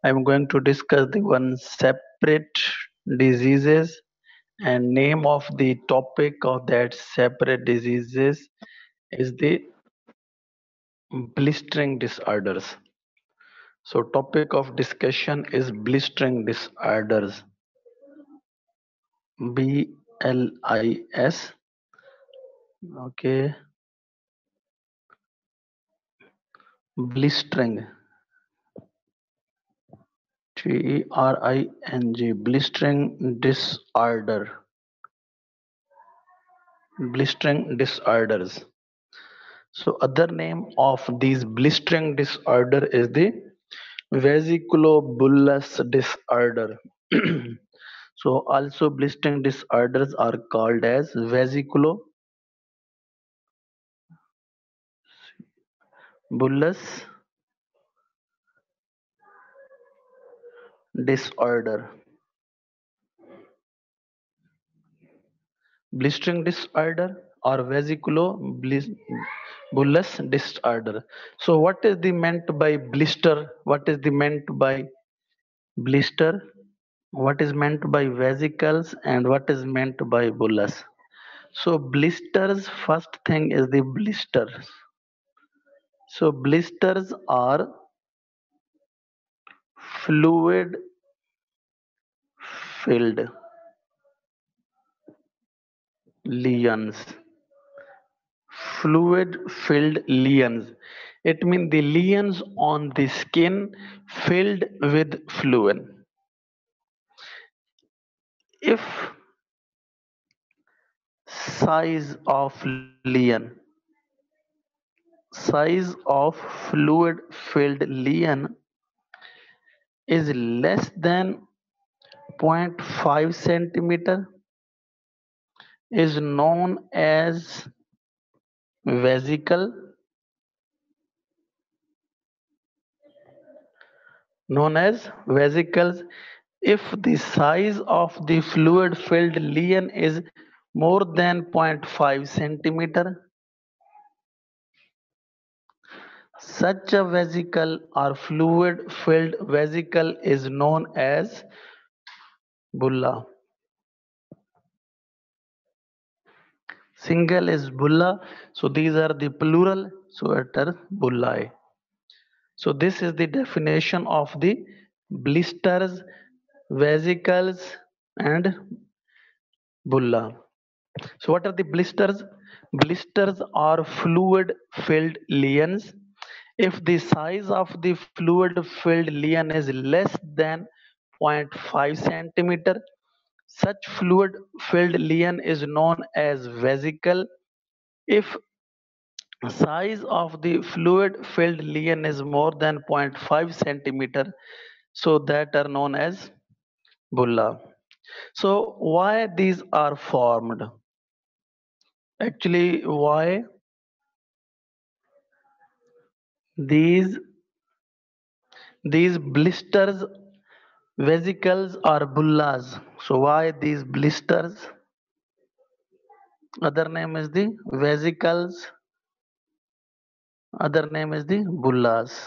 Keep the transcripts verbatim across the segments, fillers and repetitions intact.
I am going to discuss the one separate diseases and name of the topic of that separate diseases is the blistering disorders. So topic of discussion is blistering disorders. B L I S. Okay. Blistering. T E R I N G. Blistering disorder. Blistering disorders. So other name of these blistering disorder is the vesiculobullous disorder. So also blistering disorders are called as vesiculobullous disorder. Blistering disorder or vesiculobullous disorder. So what is the meant by blister? What is the meant by blister? What is meant by vesicles and what is meant by bullous? So blisters, first thing is the blisters. So blisters are fluid filled lesions. Fluid filled lesions. It means the lesions on the skin filled with fluid. If size of lesion, size of fluid filled lesion is less than zero point five centimeter is known as vesicle, known as vesicles. If the size of the fluid filled lesion is more than zero point five centimeter, such a vesicle or fluid filled vesicle is known as bulla. Single is bulla, so these are the plural, so it is bullae. So this is the definition of the blisters, vesicles and bulla. So what are the blisters? Blisters are fluid filled lesions. If the size of the fluid filled lesion is less than zero point five centimeter, such fluid filled lesion is known as vesicle. If size of the fluid filled lesion is more than zero point five centimeter, so that are known as bulla. So why these are formed? Actually, why these these blisters, vesicles or bullas? So why these blisters? Other name is the vesicles. Other name is the bullas.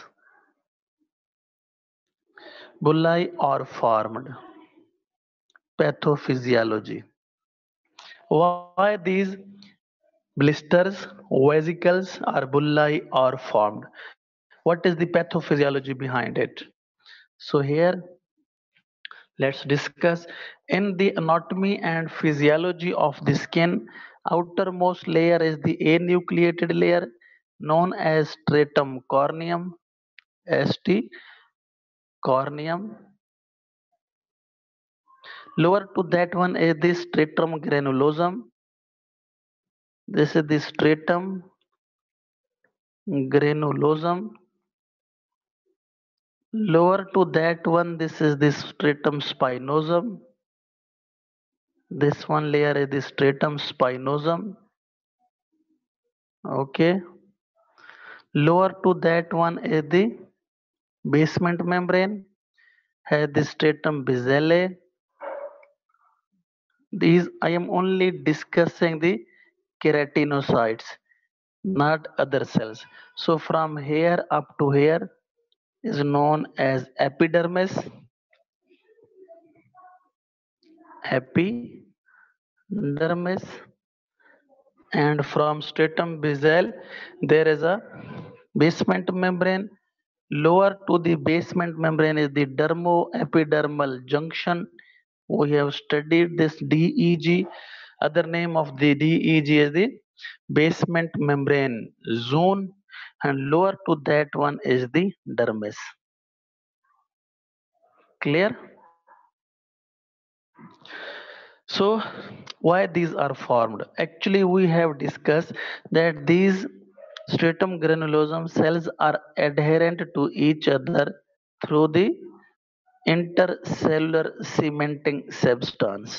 Bullae are formed. Pathophysiology. Why these blisters, vesicles or bullae are formed? What is the pathophysiology behind it? So here let's discuss. In the anatomy and physiology of the skin, outermost layer is the anucleated layer known as stratum corneum, St. corneum. Lower to that one is the stratum granulosum. This is the stratum granulosum. Lower to that one, this is the stratum spinosum. This one layer is the stratum spinosum. Okay. Lower to that one is the basement membrane, has the stratum basale. These I am only discussing the keratinocytes, not other cells. So from here up to here is known as epidermis. Epidermis. And from stratum basal there is a basement membrane. Lower to the basement membrane is the dermoepidermal junction. We have studied this D E G. Other name of the D E G is the basement membrane zone, and lower to that one is the dermis. Clear? So, why these are formed? Actually, we have discussed that these stratum granulosum cells are adherent to each other through the intercellular cementing substance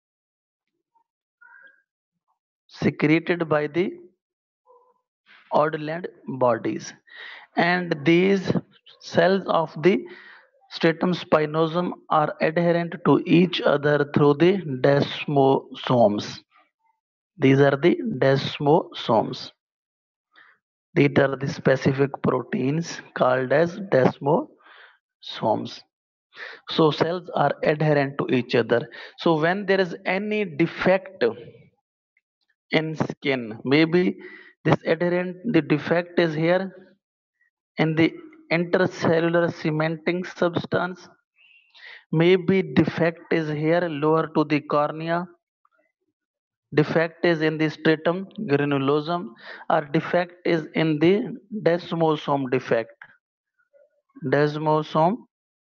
secreted by the Odland bodies. And these cells of the stratum spinosum are adherent to each other through the desmosomes. These are the desmosomes. These are the specific proteins called as desmosomes. So cells are adherent to each other. So when there is any defect in skin, maybe this adherent, the defect is here in the intercellular cementing substance. Maybe defect is here lower to the cornea. Defect is in the stratum granulosum, or defect is in the desmosome defect. Desmosome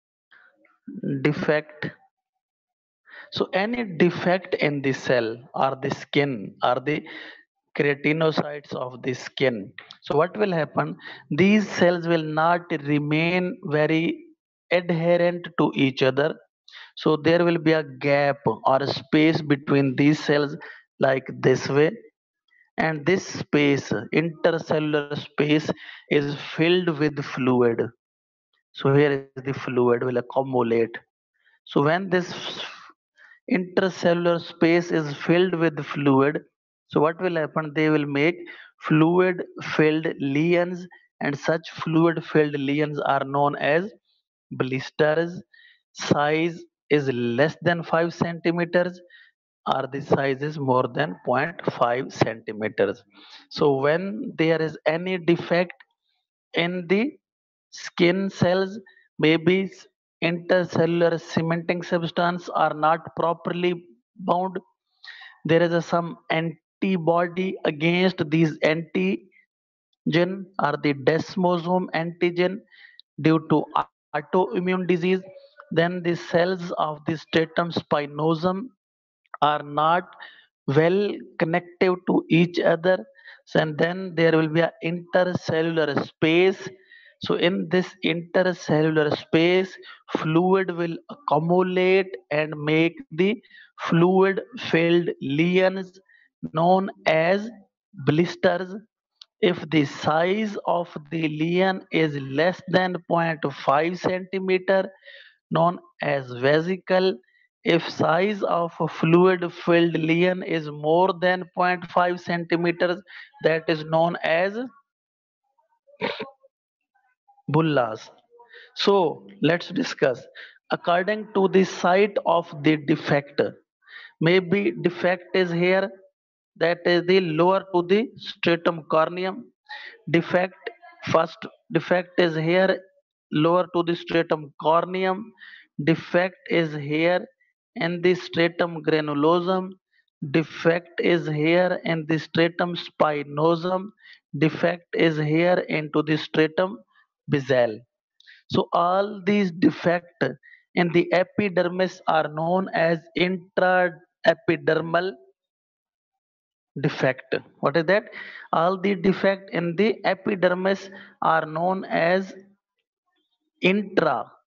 defect. So any defect in the cell or the skin or the keratinocytes of the skin. So what will happen? These cells will not remain very adherent to each other. So there will be a gap or a space between these cells like this way, and this space, intercellular space, is filled with fluid. So here is the fluid will accumulate. So when this intercellular space is filled with fluid, so what will happen? They will make fluid filled lesions, and such fluid filled lesions are known as blisters. Size is less than five centimeters, or the size is more than zero point five centimeters. So when there is any defect in the skin cells, maybe s- intercellular cementing substance are not properly bound. There is a, some antibody against these antigen or the desmosome antigen due to autoimmune disease. Then the cells of the stratum spinosum are not well connective to each other. So, and then there will be an intercellular space. So in this intercellular space, fluid will accumulate and make the fluid filled lesions known as blisters. If the size of the lesion is less than zero point five centimeter, known as vesicle. If size of a fluid filled lesion is more than zero point five centimeters, that is known as bullas. So let's discuss. According to the site of the defect, maybe defect is here, that is the lower to the stratum corneum. Defect, first defect is here lower to the stratum corneum. Defect is here in the stratum granulosum. Defect is here in the stratum spinosum. Defect is here into the stratum basal. So all these defects in the epidermis are known as intraepidermal defect. What is that? All the defect in the epidermis are known as intra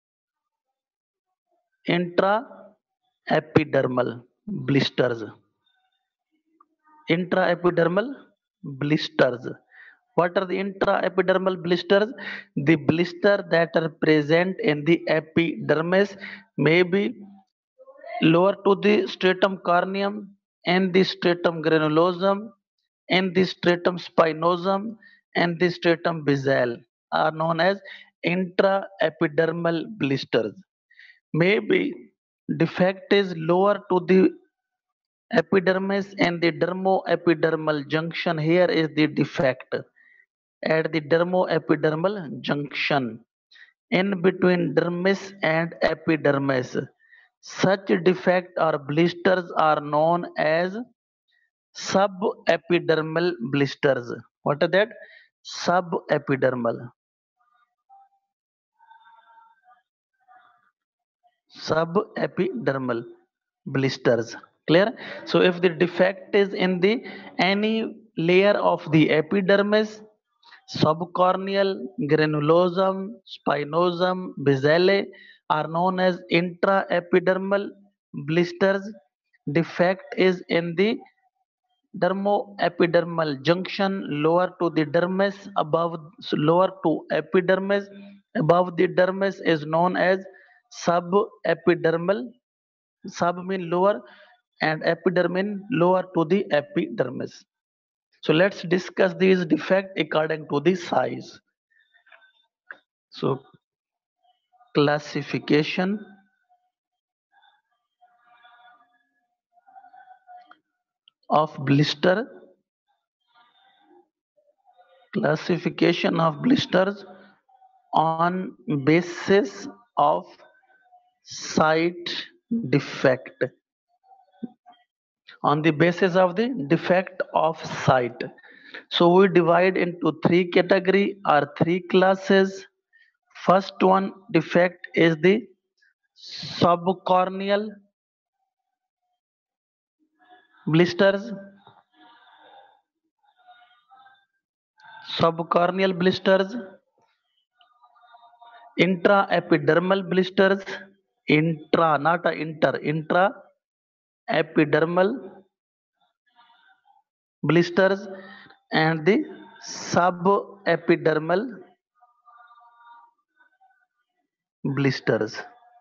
intraepidermal blisters. Intraepidermal blisters. What are the intraepidermal blisters? The blister that are present in the epidermis may be lower to the stratum corneum and the stratum granulosum and the stratum spinosum and the stratum basal are known as intraepidermal blisters. Maybe defect is lower to the epidermis and the dermoepidermal junction. Here is the defect at the dermoepidermal junction in between dermis and epidermis. Such defect or blisters are known as subepidermal blisters. What are that? Subepidermal. Subepidermal blisters. Clear? So if the defect is in the any layer of the epidermis, subcorneal, granulosum, spinosum, basale are known as intraepidermal blisters. Defect is in the dermoepidermal junction lower to the dermis above lower to epidermis above the dermis is known as subepidermal. Sub mean lower and epidermis lower to the epidermis. So let's discuss these defects according to the size. So classification of blister, classification of blisters on basis of site defect, on the basis of the defect of site. So we divide into three category or three classes. First one defect is the subcorneal blisters. Subcorneal blisters, intraepidermal blisters, intra not a inter, intra epidermal blisters, and the subepidermal blisters.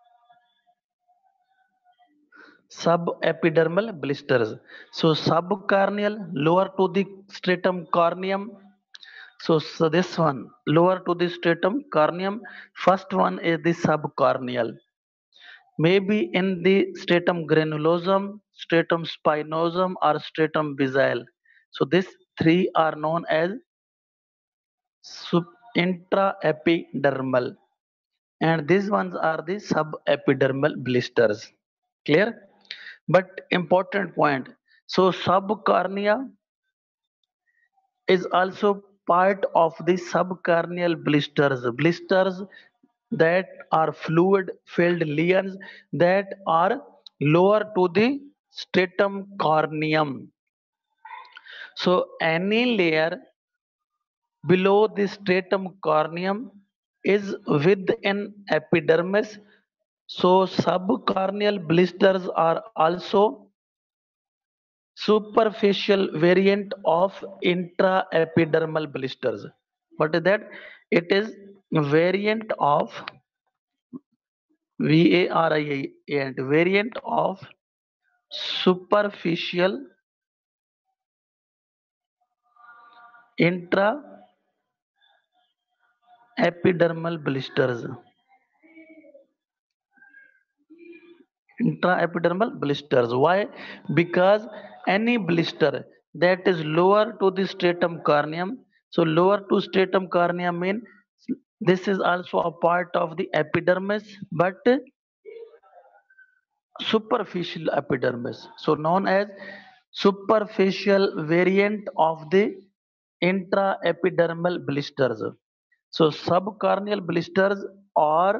Subepidermal blisters. So subcorneal lower to the stratum corneum. So, so this one lower to the stratum corneum. First one is the subcorneal. Maybe in the stratum granulosum, stratum spinosum, or stratum basale. So these three are known as sub intraepidermal, and these ones are the subepidermal blisters. Clear? But important point. So subcornea is also part of the subcorneal blisters. Blisters that are fluid filled lesions that are lower to the stratum corneum. So any layer below the stratum corneum is with an epidermis. So subcorneal blisters are also superficial variant of intraepidermal blisters. What is that? It is variant of V A R I A and variant of superficial intraepidermal blisters. Intraepidermal blisters. Why? Because any blister that is lower to the stratum corneum. So lower to stratum corneum mean this is also a part of the epidermis, but superficial epidermis. So known as superficial variant of the intraepidermal blisters. So subcorneal blisters are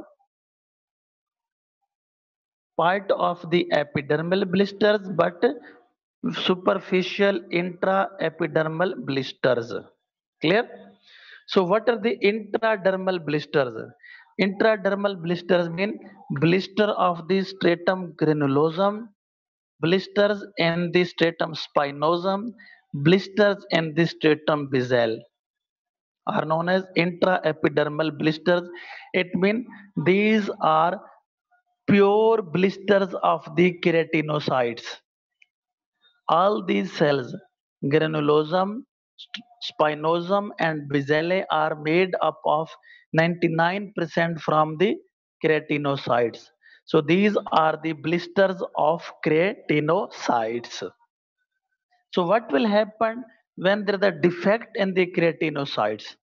part of the epidermal blisters but superficial intraepidermal blisters. Clear? So what are the intradermal blisters? Intradermal blisters mean blister of the stratum granulosum, blisters in the stratum spinosum, blisters in the stratum basale are known as intraepidermal blisters. It means these are pure blisters of the keratinocytes. All these cells, granulosum, spinosum, and basale, are made up of ninety-nine percent from the keratinocytes. So these are the blisters of keratinocytes. So what will happen when there is a defect in the keratinocytes?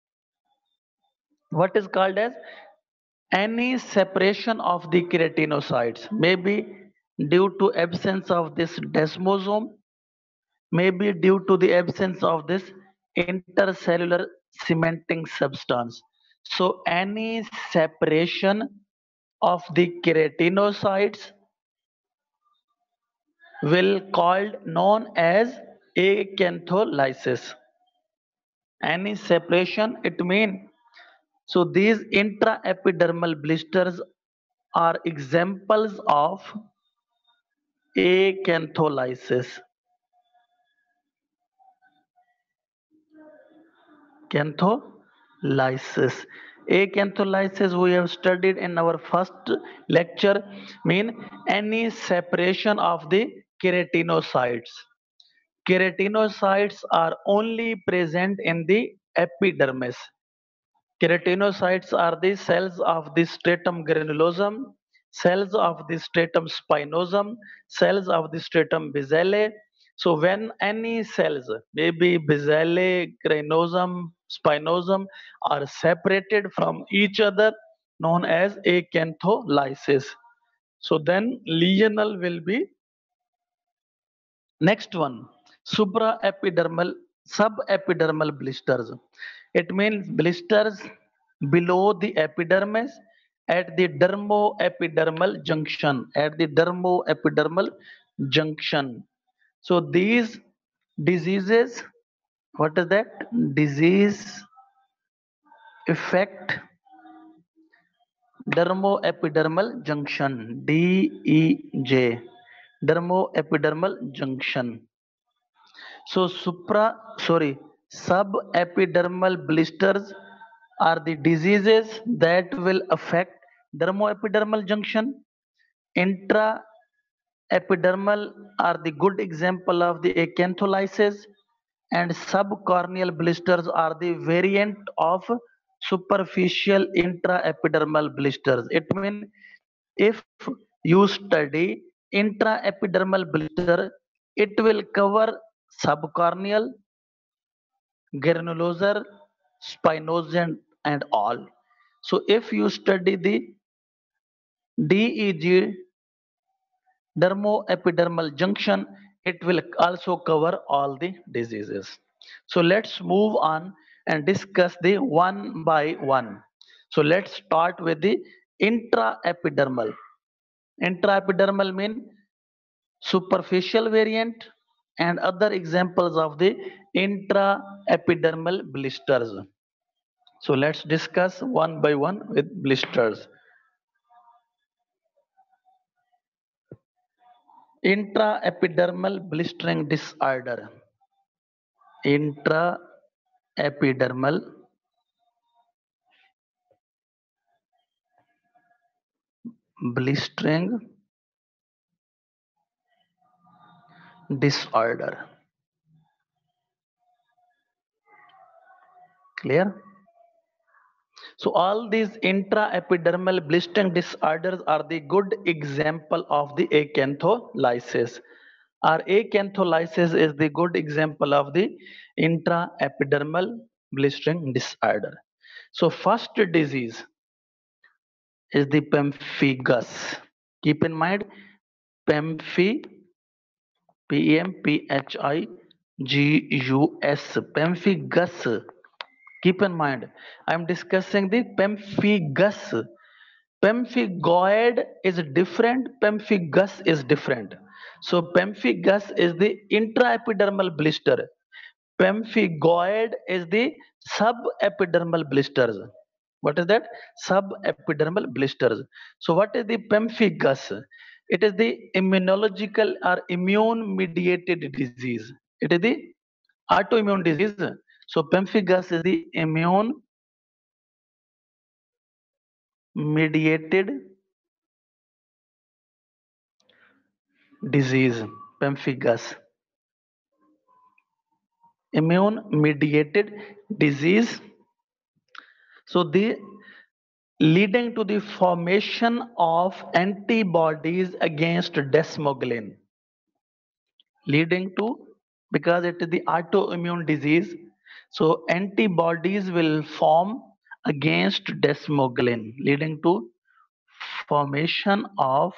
What is called as any separation of the keratinocytes, maybe due to absence of this desmosome, maybe due to the absence of this intercellular cementing substance. So any separation of the keratinocytes will called known as acantholysis. Any separation, it means, so these intraepidermal blisters are examples of acantholysis. Cantholysis. Acantholysis we have studied in our first lecture, mean any separation of the keratinocytes. Keratinocytes are only present in the epidermis. Keratinocytes are the cells of the stratum granulosum, cells of the stratum spinosum, cells of the stratum basale. So when any cells, maybe basale, granosum, spinosum, are separated from each other, known as acantholysis. So then lesional will be next one, supraepidermal, subepidermal blisters. It means blisters below the epidermis at the dermoepidermal junction. At the dermoepidermal junction. So these diseases, what is that? Disease affect dermoepidermal junction. D E J. Dermoepidermal junction. So supra, sorry, subepidermal blisters are the diseases that will affect dermoepidermal junction. Intraepidermal are the good example of the acantholysis, and subcorneal blisters are the variant of superficial intraepidermal blisters. It means if you study intraepidermal blister, it will cover subcorneal, granulosa, spinosum, and all. So if you study the D E G, dermoepidermal junction, it will also cover all the diseases. So let's move on and discuss the one by one. So let's start with the intraepidermal. Intraepidermal mean superficial variant and other examples of the intraepidermal blisters. So let's discuss one by one with blisters. Intraepidermal blistering disorder. Intraepidermal blistering disorder. Clear? So all these intraepidermal blistering disorders are the good example of the acantholysis. Our acantholysis is the good example of the intraepidermal blistering disorder. So first disease is the pemphigus. Keep in mind, pemphi, P E M P H I G U S, pemphigus. Keep in mind, I am discussing the pemphigus. Pemphigoid is different, pemphigus is different. So pemphigus is the intraepidermal blister. Pemphigoid is the subepidermal blisters. What is that? Subepidermal blisters. So what is the pemphigus? It is the immunological or immune mediated disease. It is the autoimmune disease. So pemphigus is the immune mediated disease. Pemphigus. Immune mediated disease. So the leading to the formation of antibodies against desmoglein, leading to, because it is the autoimmune disease, so antibodies will form against desmoglein, leading to formation of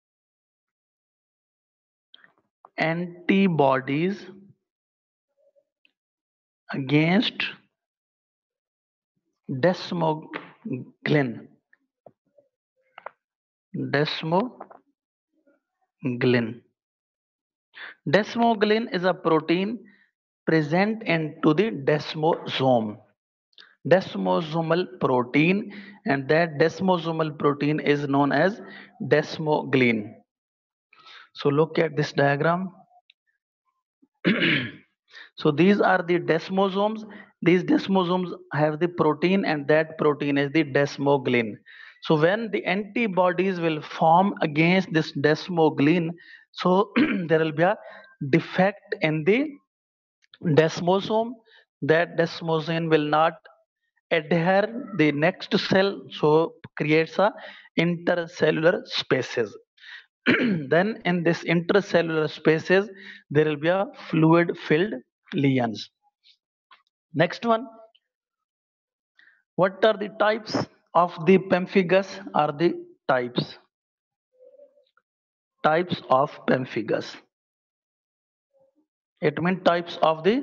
antibodies against desmoglein. Desmoglein. Desmoglein is a protein present into the desmosome. Desmosomal protein, and that desmosomal protein is known as desmoglein. So look at this diagram. So these are the desmosomes. These desmosomes have the protein, and that protein is the desmoglein. So when the antibodies will form against this desmoglein, so there will be a defect in the desmosome. That desmosome will not adhere the next cell, so creates a intercellular spaces. Then in this intercellular spaces there will be a fluid filled lesions. Next one, what are the types of the pemphigus? Are the types types of pemphigus, it means types of the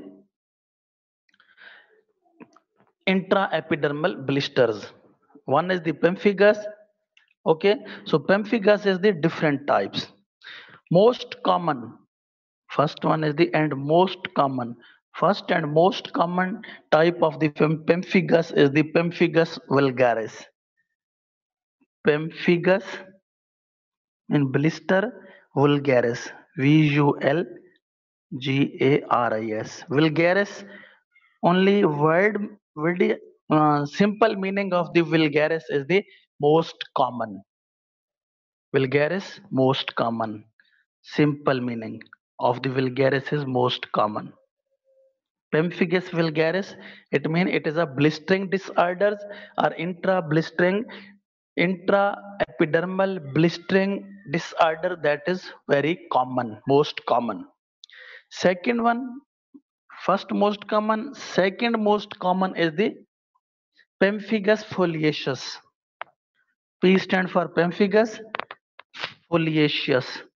intraepidermal blisters. One is the pemphigus. Okay, so pemphigus is the different types. Most common, first one is the and most common, first and most common type of the pemphigus is the pemphigus vulgaris. Pemphigus in blister vulgaris, V U L G A R I S, vulgaris. Only word, very uh, simple meaning of the vulgaris is the most common. Vulgaris, most common. Simple meaning of the vulgaris is most common. Pemphigus vulgaris, it means it is a blistering disorders or intra-blistering, intra-epidermal blistering disorder that is very common, most common. Second one, first most common, second most common is the pemphigus foliaceus. P stand for pemphigus foliaceus.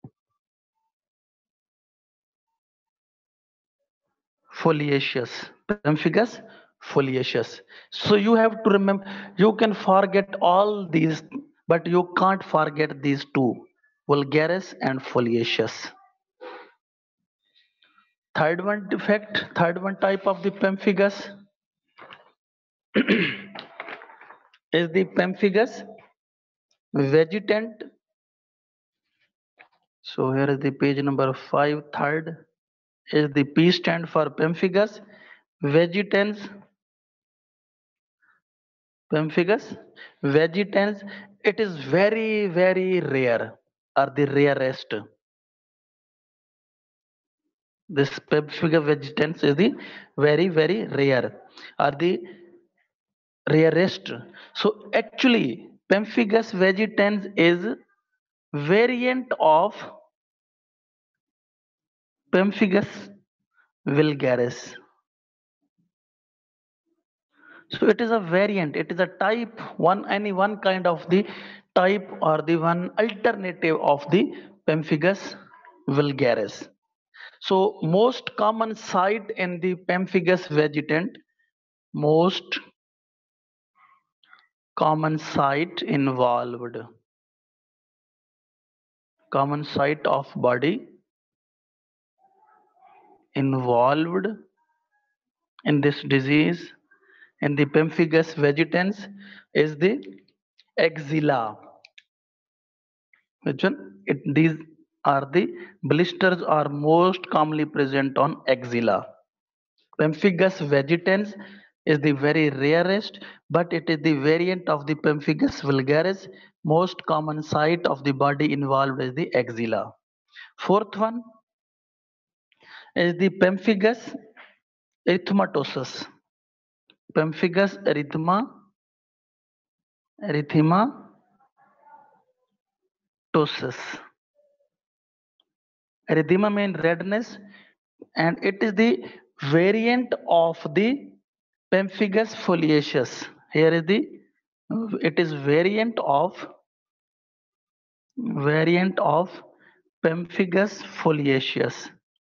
Foliaceous, pemphigus foliaceous. So you have to remember, you can forget all these, but you can't forget these two, vulgaris and foliaceous. Third one defect, third one type of the pemphigus is the pemphigus vegetant. So here is the page number five. Third is the P stand for pemphigus vegetans. Pemphigus vegetans, it is very very rare, or the rarest. This Pemphigus vegetans is the very very rare, or the rarest. So actually Pemphigus vegetans is variant of Pemphigus vulgaris. So it is a variant, it is a type one, any one kind of the type or the one alternative of the Pemphigus vulgaris. So most common site in the pemphigus vegetant, most common site involved, common site of body involved in this disease in the pemphigus vegetans is the axilla. Which one? It, these are the blisters are most commonly present on axilla. Pemphigus vegetans is the very rarest, but it is the variant of the Pemphigus vulgaris. Most common site of the body involved is the axilla. Fourth one is the Pemphigus erythematosus. Pemphigus erythematosus. erythematosus. Erythema means redness, and it is the variant of the pemphigus foliaceus. Here is the it is variant of variant of pemphigus foliaceus.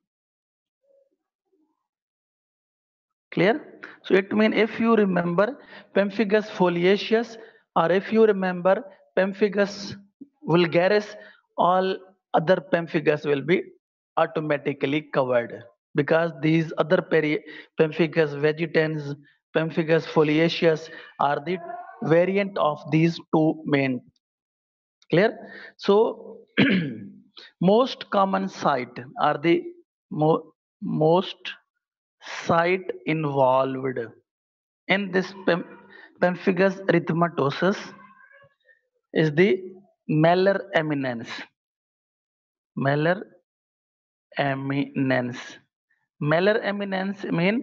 Clear? So it means if you remember pemphigus foliaceus, or if you remember pemphigus vulgaris, all other pemphigus will be automatically covered, because these other peri pemphigus vegetans, pemphigus foliaceus are the variant of these two main. Clear? So most common site are the mo- most site involved in this pem- pemphigus erythematosus is the malar eminence. Malar eminence. Malar eminence mean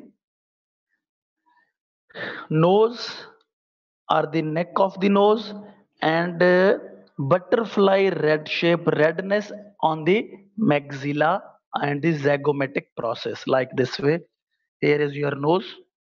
nose or the neck of the nose, and uh, butterfly red shape redness on the maxilla and the zygomatic process, like this way. Here is your nose.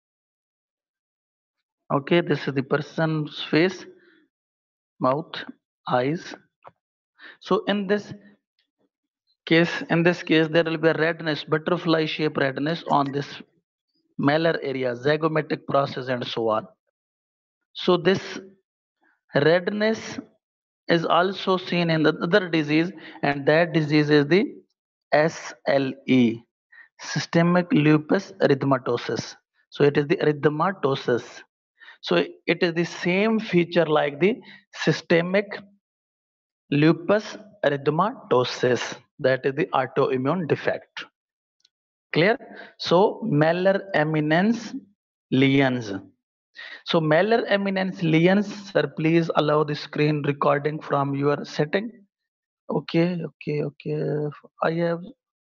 Okay, this is the person's face, mouth, eyes. So in this case, in this case, there will be a redness, butterfly shape redness on this malar area, zygomatic process, and so on. So this redness is also seen in the other disease, and that disease is the S L E, systemic lupus erythematosus. So it is the erythematosus. So it is the same feature like the systemic lupus erythematosus, that is the autoimmune defect. Clear? So malar eminence lesions. So malar eminence lesions, sir, please allow the screen recording from your setting. Okay, okay, okay. I have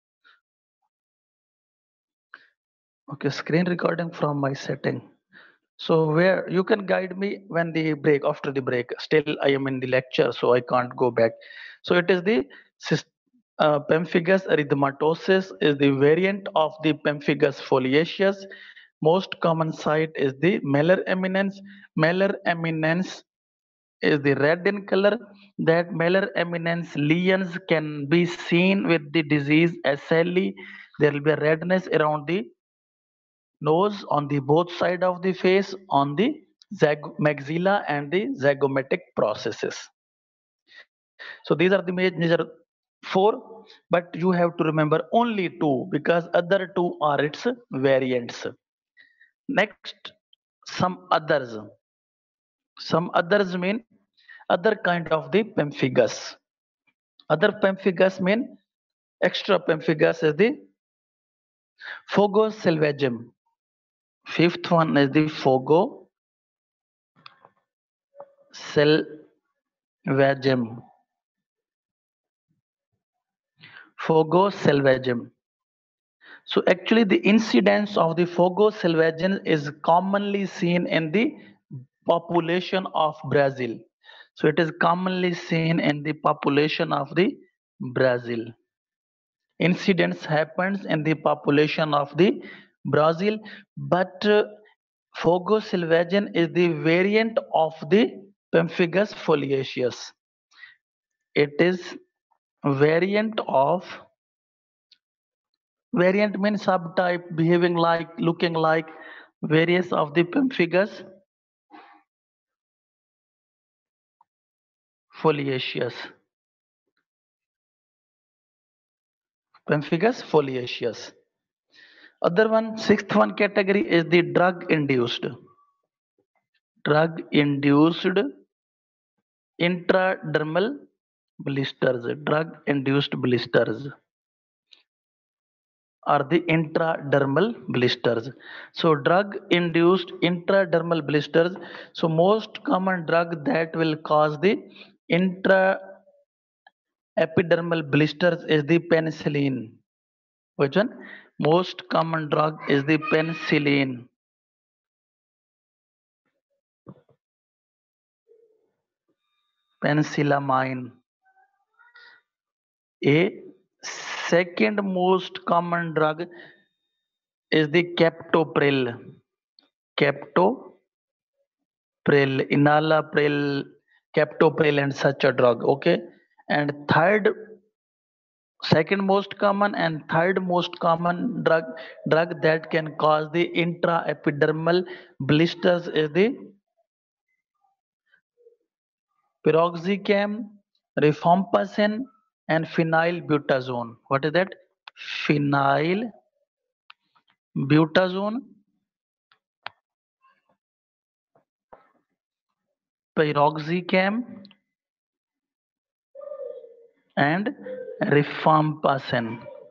okay screen recording from my setting. So where you can guide me when the break, after the break. Still I am in the lecture, so I can't go back. So it is the sys- uh, pemphigus erythematosus is the variant of the pemphigus foliaceus. Most common site is the malar eminence. Malar eminence is the red in color. That malar eminence lesions can be seen with the disease S L E. There will be a redness around the nose, on the both side of the face, on the zag- maxilla and the zygomatic processes. So these are the major four, but you have to remember only two, because other two are its variants. Next, some others. Some others mean other kind of the pemphigus. Other pemphigus mean extra pemphigus is the Fogo selvagem. Fifth one is the Fogo selvagem. Fogo selvagem. So actually the incidence of the Fogo selvagem is commonly seen in the population of Brazil. So it is commonly seen in the population of the Brazil. Incidence happens in the population of the Brazil, but uh, Fogo selvagem is the variant of the Pemphigus foliaceus. It is variant of variant means subtype, behaving like, looking like various of the Pemphigus foliaceus. Pemphigus foliaceus. Other one, sixth one category is the drug induced. Drug induced intradermal blisters. Drug induced blisters are the intradermal blisters. So drug induced intradermal blisters. So most common drug that will cause the intra epidermal blisters is the penicillin. Which one? Most common drug is the penicillin. penicillamine. A second most common drug is the captopril. Captopril, enalapril, captopril, and such a drug. Okay, and third, second most common and third most common drug drug that can cause the intraepidermal blisters is the piroxicam, rifampicin, and phenylbutazone. What is that? Phenylbutazone, piroxicam, and rifampicin.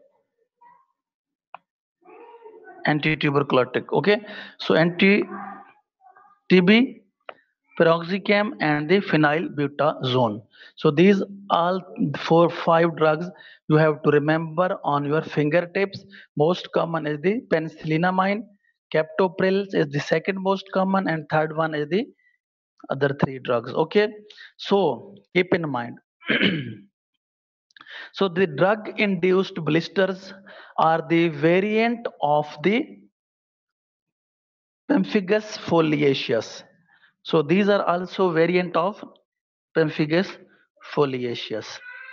Antituberculotic. Okay, so anti T B, piroxicam, and the phenylbutazone. So these all four five drugs you have to remember on your fingertips. Most common is the penicillamine, captopril is the second most common, and third one is the other three drugs. Okay, so keep in mind. So the drug induced blisters are the variant of the pemphigus foliaceus. So these are also variant of pemphigus foliaceus.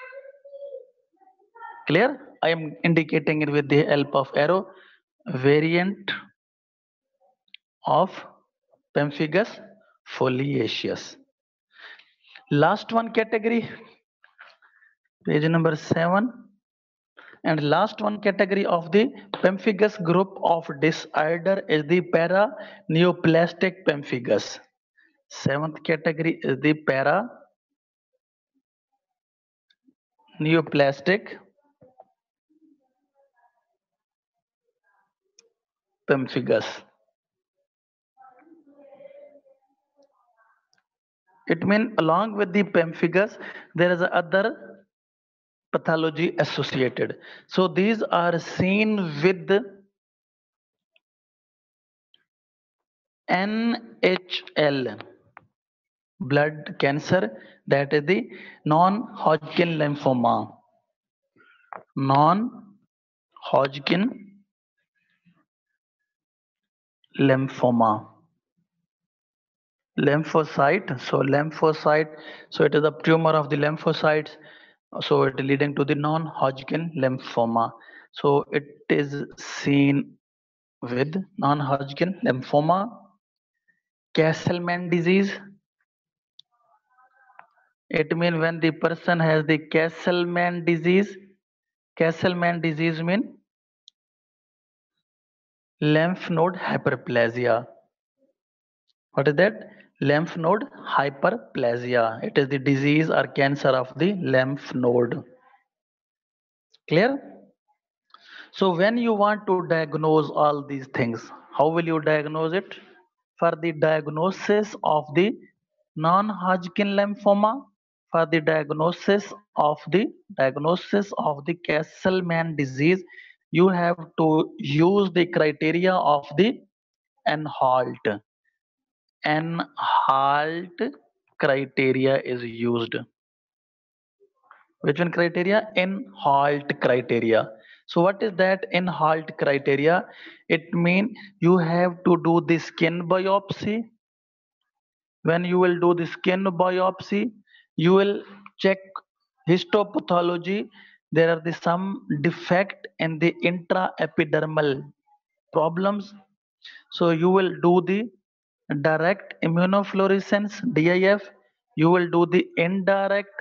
Clear? I am indicating it with the help of arrow. Variant of pemphigus foliaceus. Last one category, page number seven. And last one category of the pemphigus group of disorder is the paraneoplastic pemphigus. Seventh category is the paraneoplastic pemphigus. It means along with the pemphigus, there is other pathology associated. So these are seen with N H L, blood cancer, that is the non-Hodgkin lymphoma. Non-Hodgkin lymphoma. Lymphocyte, so lymphocyte, so it is a tumor of the lymphocytes, so it leading to the non-Hodgkin lymphoma. So it is seen with non-Hodgkin lymphoma, Castleman disease. It means when the person has the Castleman disease. Castleman disease means lymph node hyperplasia. What is that? Lymph node hyperplasia. It is the disease or cancer of the lymph node. Clear? So when you want to diagnose all these things, how will you diagnose it? For the diagnosis of the non-Hodgkin lymphoma, for the diagnosis of the diagnosis of the Castleman disease, you have to use the criteria of the Anhalt. Anhalt criteria is used. Which one criteria? Anhalt criteria. So what is that Anhalt criteria? It means you have to do the skin biopsy. When you will do the skin biopsy, you will check histopathology. There are the some defect in the intraepidermal problems. So you will do the direct immunofluorescence D I F. You will do the indirect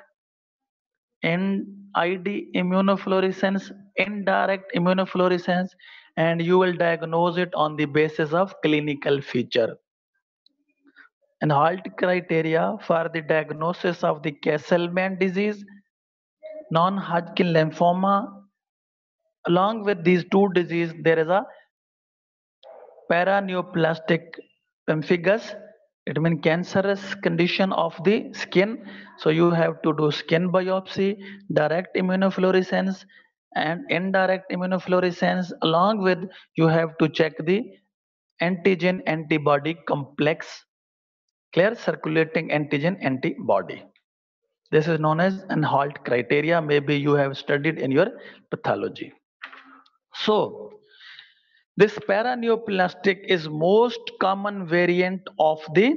N I D immunofluorescence, indirect immunofluorescence, and you will diagnose it on the basis of clinical feature. And halt criteria for the diagnosis of the Castleman disease, non-Hodgkin lymphoma. Along with these two diseases, there is a paraneoplastic pemphigus. It means cancerous condition of the skin. So you have to do skin biopsy, direct immunofluorescence, and indirect immunofluorescence. Along with you have to check the antigen antibody complex. Clear? Circulating antigen antibody. This is known as an halt criteria. Maybe you have studied in your pathology. So this paraneoplastic is most common variant of the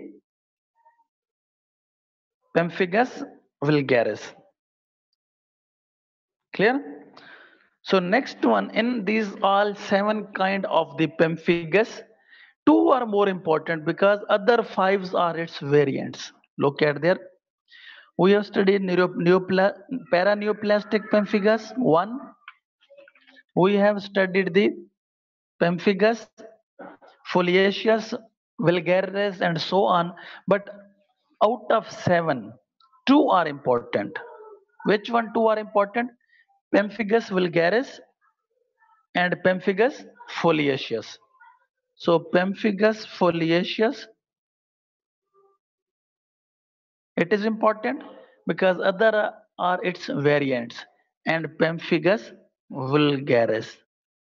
pemphigus vulgaris. Clear? So next one, in these all seven kind of the pemphigus, two are more important because other fives are its variants. Look at there. We have studied neuro, neopla, paraneoplastic pemphigus one. We have studied the pemphigus foliaceus, vulgaris, and so on. But out of seven, two are important. Which one two are important? Pemphigus vulgaris and Pemphigus foliaceus. So Pemphigus foliaceus, it is important because other are its variants, and Pemphigus vulgaris.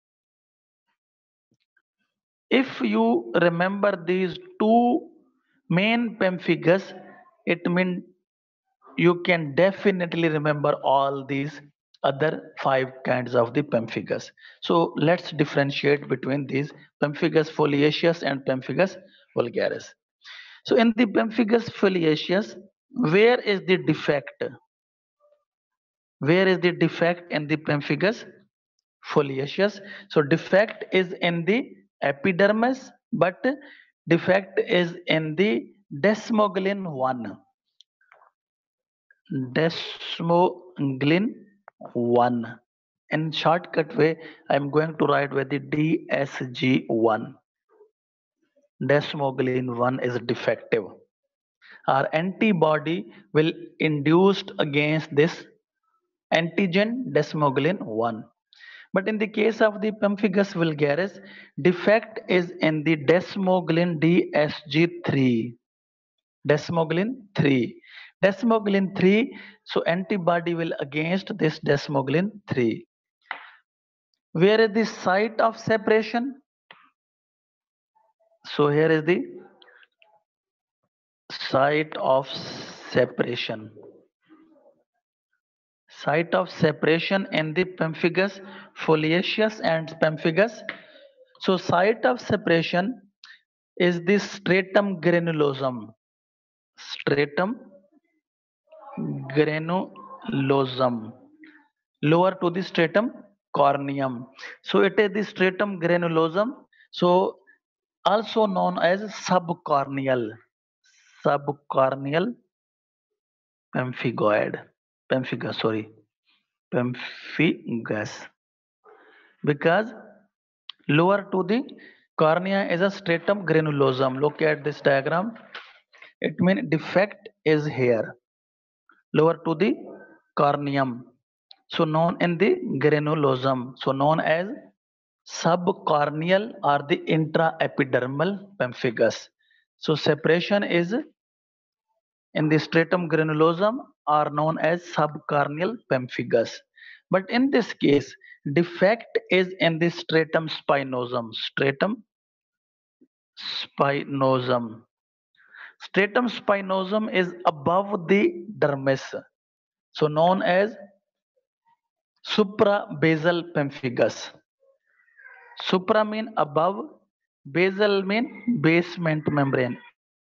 If you remember these two main pemphigus, it means you can definitely remember all these other five kinds of the pemphigus. So let's differentiate between these pemphigus foliaceus and pemphigus vulgaris. So in the pemphigus foliaceus, where is the defect? Where is the defect in the pemphigus foliaceus? So defect is in the epidermis, but defect is in the desmoglein one. Desmoglein one. In shortcut way, I am going to write with the D S G one. Desmoglein one is defective. Our antibody will induced against this antigen desmoglein one. But in the case of the pemphigus vulgaris, defect is in the desmoglein D S G three. Desmoglein three. Desmoglein three, so antibody will against this desmoglein three. Where is the site of separation? So here is the site of separation. Site of separation in the pemphigus foliaceus and pemphigus. So site of separation is the stratum granulosum. Stratum granulosum. Lower to the stratum corneum. So it is the stratum granulosum. So also known as subcorneal. Subcorneal pemphigoid. Pemphigus, sorry. Pemphigus. Because lower to the cornea is a stratum granulosum. Look at this diagram. It means defect is here. Lower to the corneum. So known in the granulosum. So known as subcorneal or the intraepidermal pemphigus. So separation is in the stratum granulosum are known as subcorneal pemphigus. But in this case, defect is in the stratum spinosum. Stratum spinosum. Stratum spinosum is above the dermis. So known as suprabasal pemphigus. Supra mean above, basal mean basement membrane.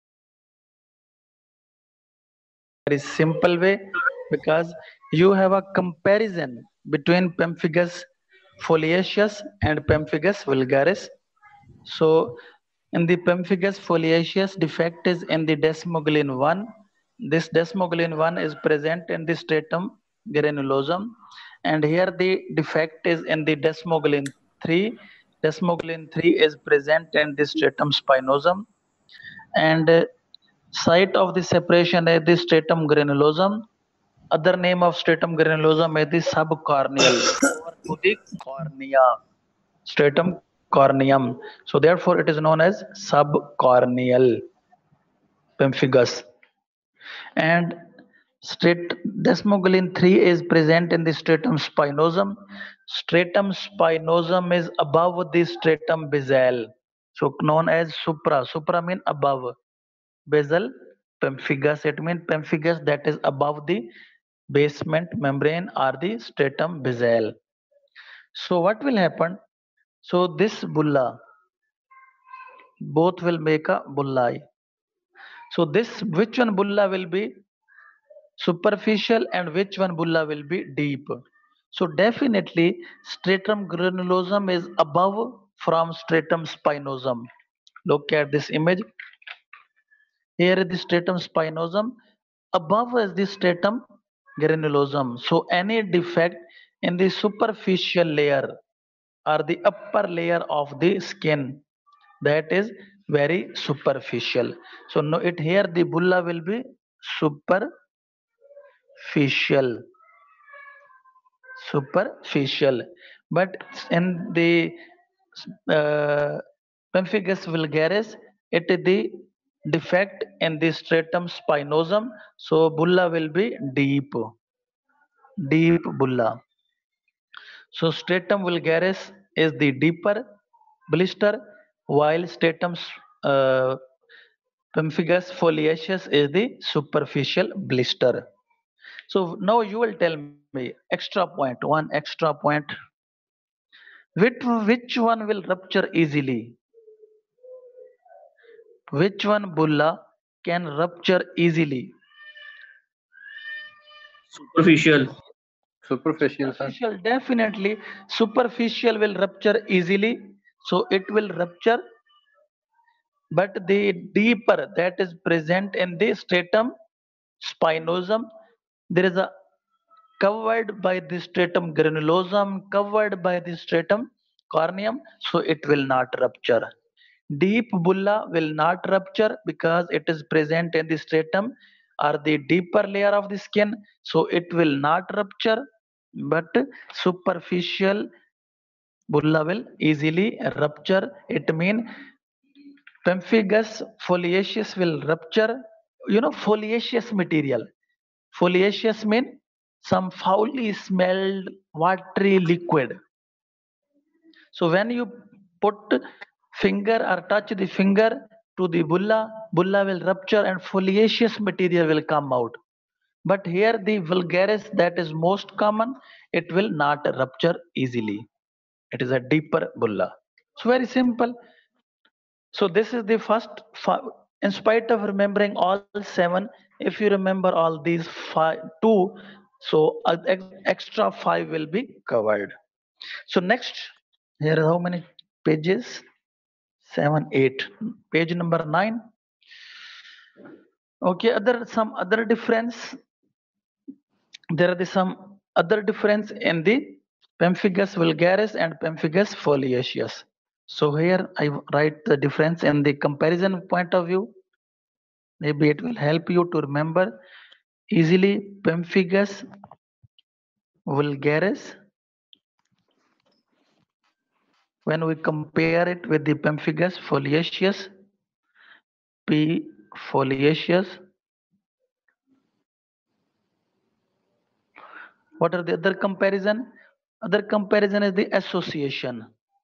Very simple way because you have a comparison between pemphigus foliaceus and pemphigus vulgaris. So in the pemphigus foliaceus, defect is in the desmoglein one. This desmoglein one is present in the stratum granulosum, and here the defect is in the desmoglein three. Desmoglein three is present in the stratum spinosum, and uh, site of the separation is the stratum granulosum. Other name of stratum granulosum is the subcorneal, over to the cornea, stratum corneum. So therefore, it is known as subcorneal pemphigus. And straight desmoglein three is present in the stratum spinosum. Stratum spinosum is above the stratum basal, so known as supra. Supra means above. Basal pemphigus, it means pemphigus that is above the basement membrane or the stratum basale. So what will happen? So this bulla, both will make a bullae. So this which one bulla will be superficial and which one bulla will be deep? So definitely stratum granulosum is above from stratum spinosum. Look at this image. Here is the stratum spinosum. Above is the stratum granulosum. So any defect in the superficial layer or the upper layer of the skin, that is very superficial. So no, it here the bulla will be superficial, superficial. But in the uh, pemphigus vulgaris, it is the defect in the stratum spinosum. So bulla will be deep, deep bulla. So stratum vulgaris is the deeper blister, while stratum uh, pemphigus foliaceus is the superficial blister. So now you will tell me extra point, one extra point. Which, which one will rupture easily? Which one bulla can rupture easily? Superficial. Superficial, sir. Superficial, definitely. Superficial will rupture easily. So it will rupture, but the deeper that is present in the stratum spinosum, there is a covered by the stratum granulosum, covered by the stratum corneum, so it will not rupture. Deep bulla will not rupture because it is present in the stratum or the deeper layer of the skin, so it will not rupture. But superficial bulla will easily rupture. It means pemphigus foliaceus will rupture. You know, foliaceous material. Foliaceous mean some foully smelled watery liquid. So when you put finger or touch the finger to the bulla, bulla will rupture and foliaceous material will come out. But here the vulgaris that is most common, it will not rupture easily. It is a deeper bulla. So very simple. So this is the first five. In spite of remembering all seven, if you remember all these five, two, so uh, ex- extra five will be covered. So next, here are how many pages? Seven, eight. Page number nine. Okay, other some other difference. There are the some other difference in the pemphigus vulgaris and pemphigus foliaceus. So here I write the difference in the comparison point of view. Maybe it will help you to remember easily. Pemphigus vulgaris, when we compare it with the pemphigus foliaceus, P. foliaceus, what are the other comparison? Other comparison is the association.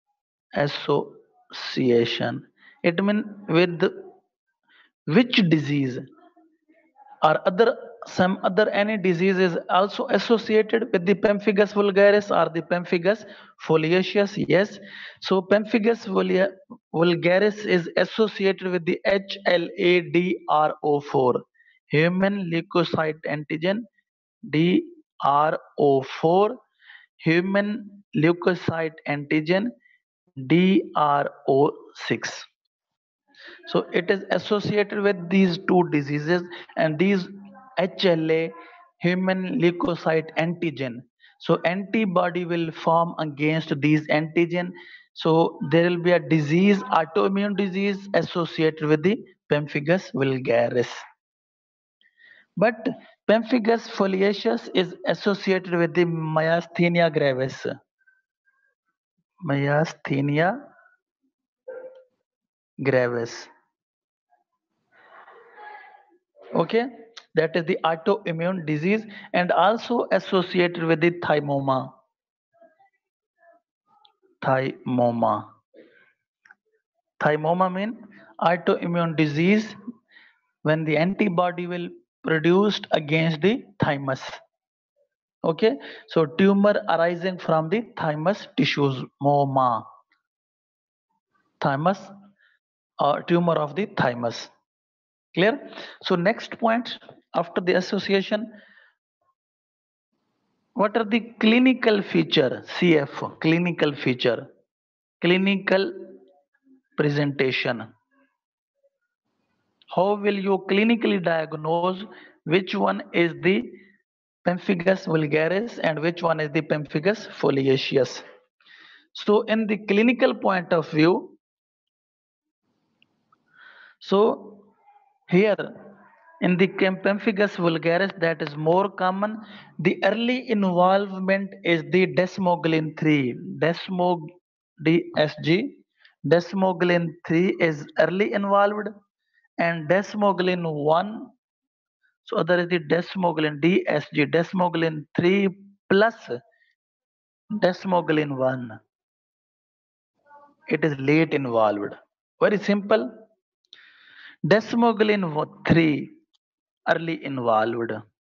Association. It means with which disease or other some other any disease is also associated with the pemphigus vulgaris or the pemphigus foliaceus. Yes, so pemphigus volia- vulgaris is associated with the H L A D R O four, human leukocyte antigen. D R O four, human leukocyte antigen. D R O six. So it is associated with these two diseases, and these H L A, human leukocyte antigen. So antibody will form against these antigen. So there will be a disease, autoimmune disease associated with the pemphigus vulgaris. But pemphigus foliaceus is associated with the myasthenia gravis. Myasthenia gravis. Okay, that is the autoimmune disease and also associated with the thymoma. Thymoma. Thymoma mean autoimmune disease when the antibody will produced against the thymus. Okay, so tumor arising from the thymus tissues, moma, thymus or tumor of the thymus. Clear? So next point after the association, what are the clinical feature? C F, clinical feature, clinical presentation. How will you clinically diagnose which one is the pemphigus vulgaris and which one is the pemphigus foliaceus? So in the clinical point of view, so here in the pemphigus vulgaris that is more common, the early involvement is the desmoglein three, desmog D S G, desmoglein three is early involved and desmoglein one. So other is the desmoglein D S G, desmoglein three plus desmoglein one. It is late involved. Very simple. Desmoglein three early involved.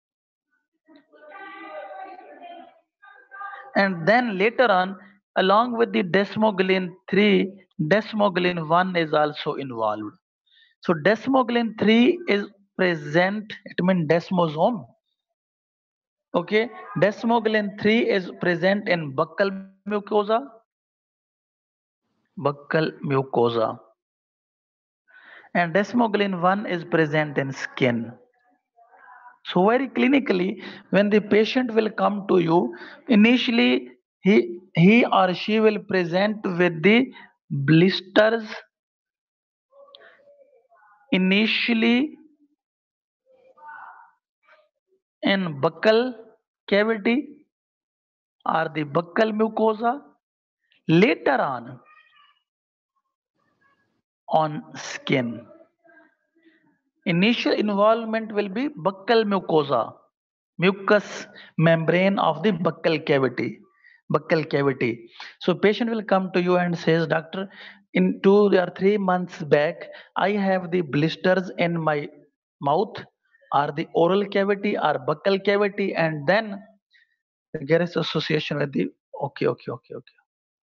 And then later on, along with the desmoglein three, desmoglein one is also involved. So desmoglein three is present, it means desmosome. Okay, desmoglein three is present in buccal mucosa, buccal mucosa, and desmoglein one is present in skin. So very clinically, when the patient will come to you, initially he he or she will present with the blisters initially in buccal cavity or the buccal mucosa, later on on skin. Initial involvement will be buccal mucosa, mucous membrane of the buccal cavity. Buccal cavity. So patient will come to you and says, doctor, in two or three months back, I have the blisters in my mouth or the oral cavity or buccal cavity, and then there is association with the okay, okay, okay, okay.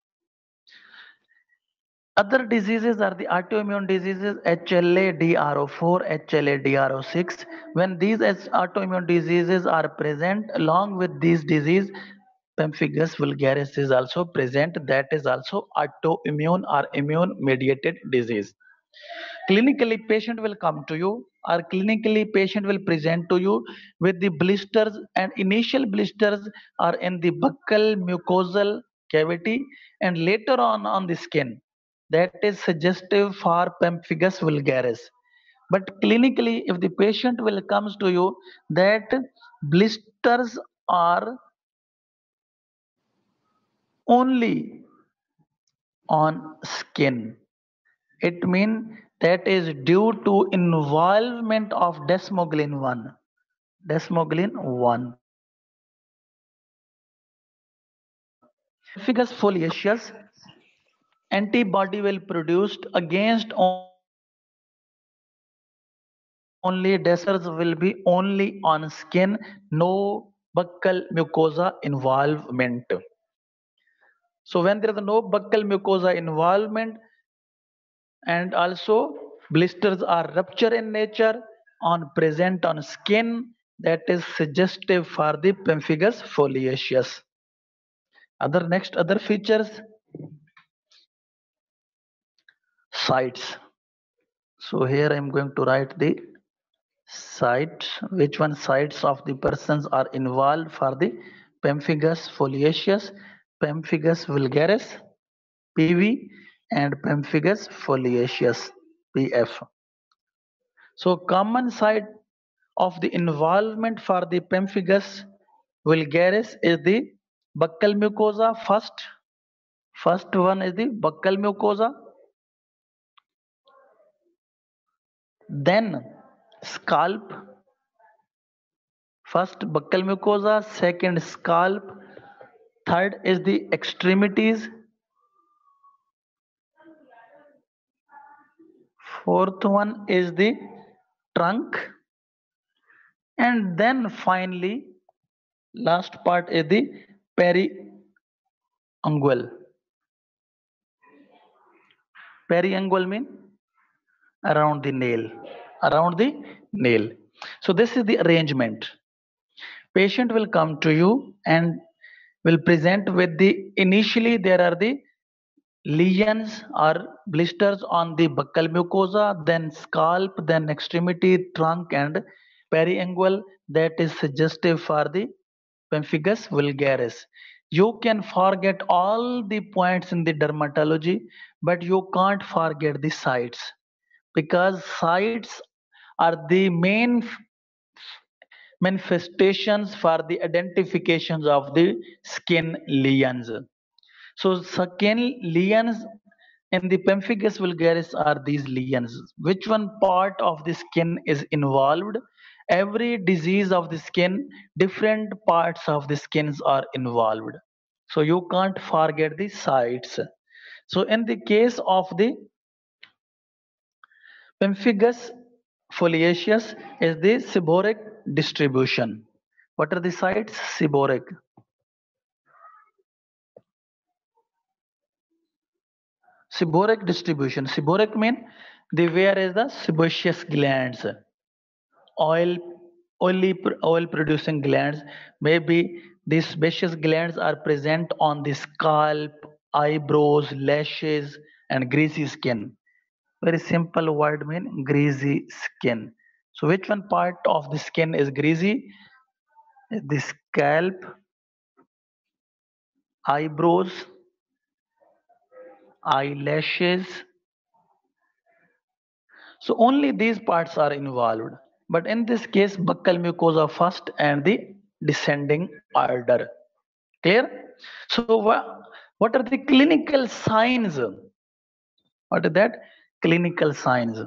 Other diseases are the autoimmune diseases H L A D R O four, H L A D R O six. When these as autoimmune diseases are present, along with these disease, pemphigus vulgaris is also present. That is also autoimmune or immune mediated disease. Clinically, patient will come to you or clinically patient will present to you with the blisters, and initial blisters are in the buccal mucosal cavity and later on on the skin. That is suggestive for pemphigus vulgaris. But clinically, if the patient will comes to you that blisters are only on skin, it means that is due to involvement of desmoglein one. Desmoglein one. Pemphigus foliaceus antibody will produced against only desmoglein one. Blisters will be only on skin, no buccal mucosa involvement. So when there is no buccal mucosa involvement and also blisters are rupture in nature on present on skin, that is suggestive for the pemphigus foliaceus. Other next other features, sites. So here I am going to write the sites, which one sites of the persons are involved for the pemphigus foliaceus, pemphigus vulgaris, P V, and pemphigus foliaceus, P F. So common site of the involvement for the pemphigus vulgaris is the buccal mucosa first. First one is the buccal mucosa, then scalp. First buccal mucosa, second scalp, third is the extremities, fourth one is the trunk, and then finally Last part is the periungual. Periungual mean around the nail, around the nail. So this is the arrangement. Patient will come to you and will present with the, initially there are the lesions or blisters on the buccal mucosa, then scalp, then extremity, trunk and periungual, that is suggestive for the pemphigus vulgaris. You can forget all the points in the dermatology, but you can't forget the sites, because sites are the main manifestations for the identifications of the skin lesions. So skin lesions in the pemphigus vulgaris are these lesions. Which one part of the skin is involved? Every disease of the skin, different parts of the skins are involved. So you can't forget the sites. So in the case of the pemphigus foliaceus is the seborrheic distribution. What are the sites? Seborrheic. Seborrheic distribution. Seborrheic mean the where is the sebaceous glands, oil, oily, oil producing glands. Maybe these sebaceous glands are present on the scalp, eyebrows, lashes, and greasy skin. Very simple word mean greasy skin. So which one part of the skin is greasy? The scalp, eyebrows, eyelashes. So only these parts are involved. But in this case, buccal mucosa first and the descending order. Clear? So wha- what are the clinical signs? What is that? Clinical signs.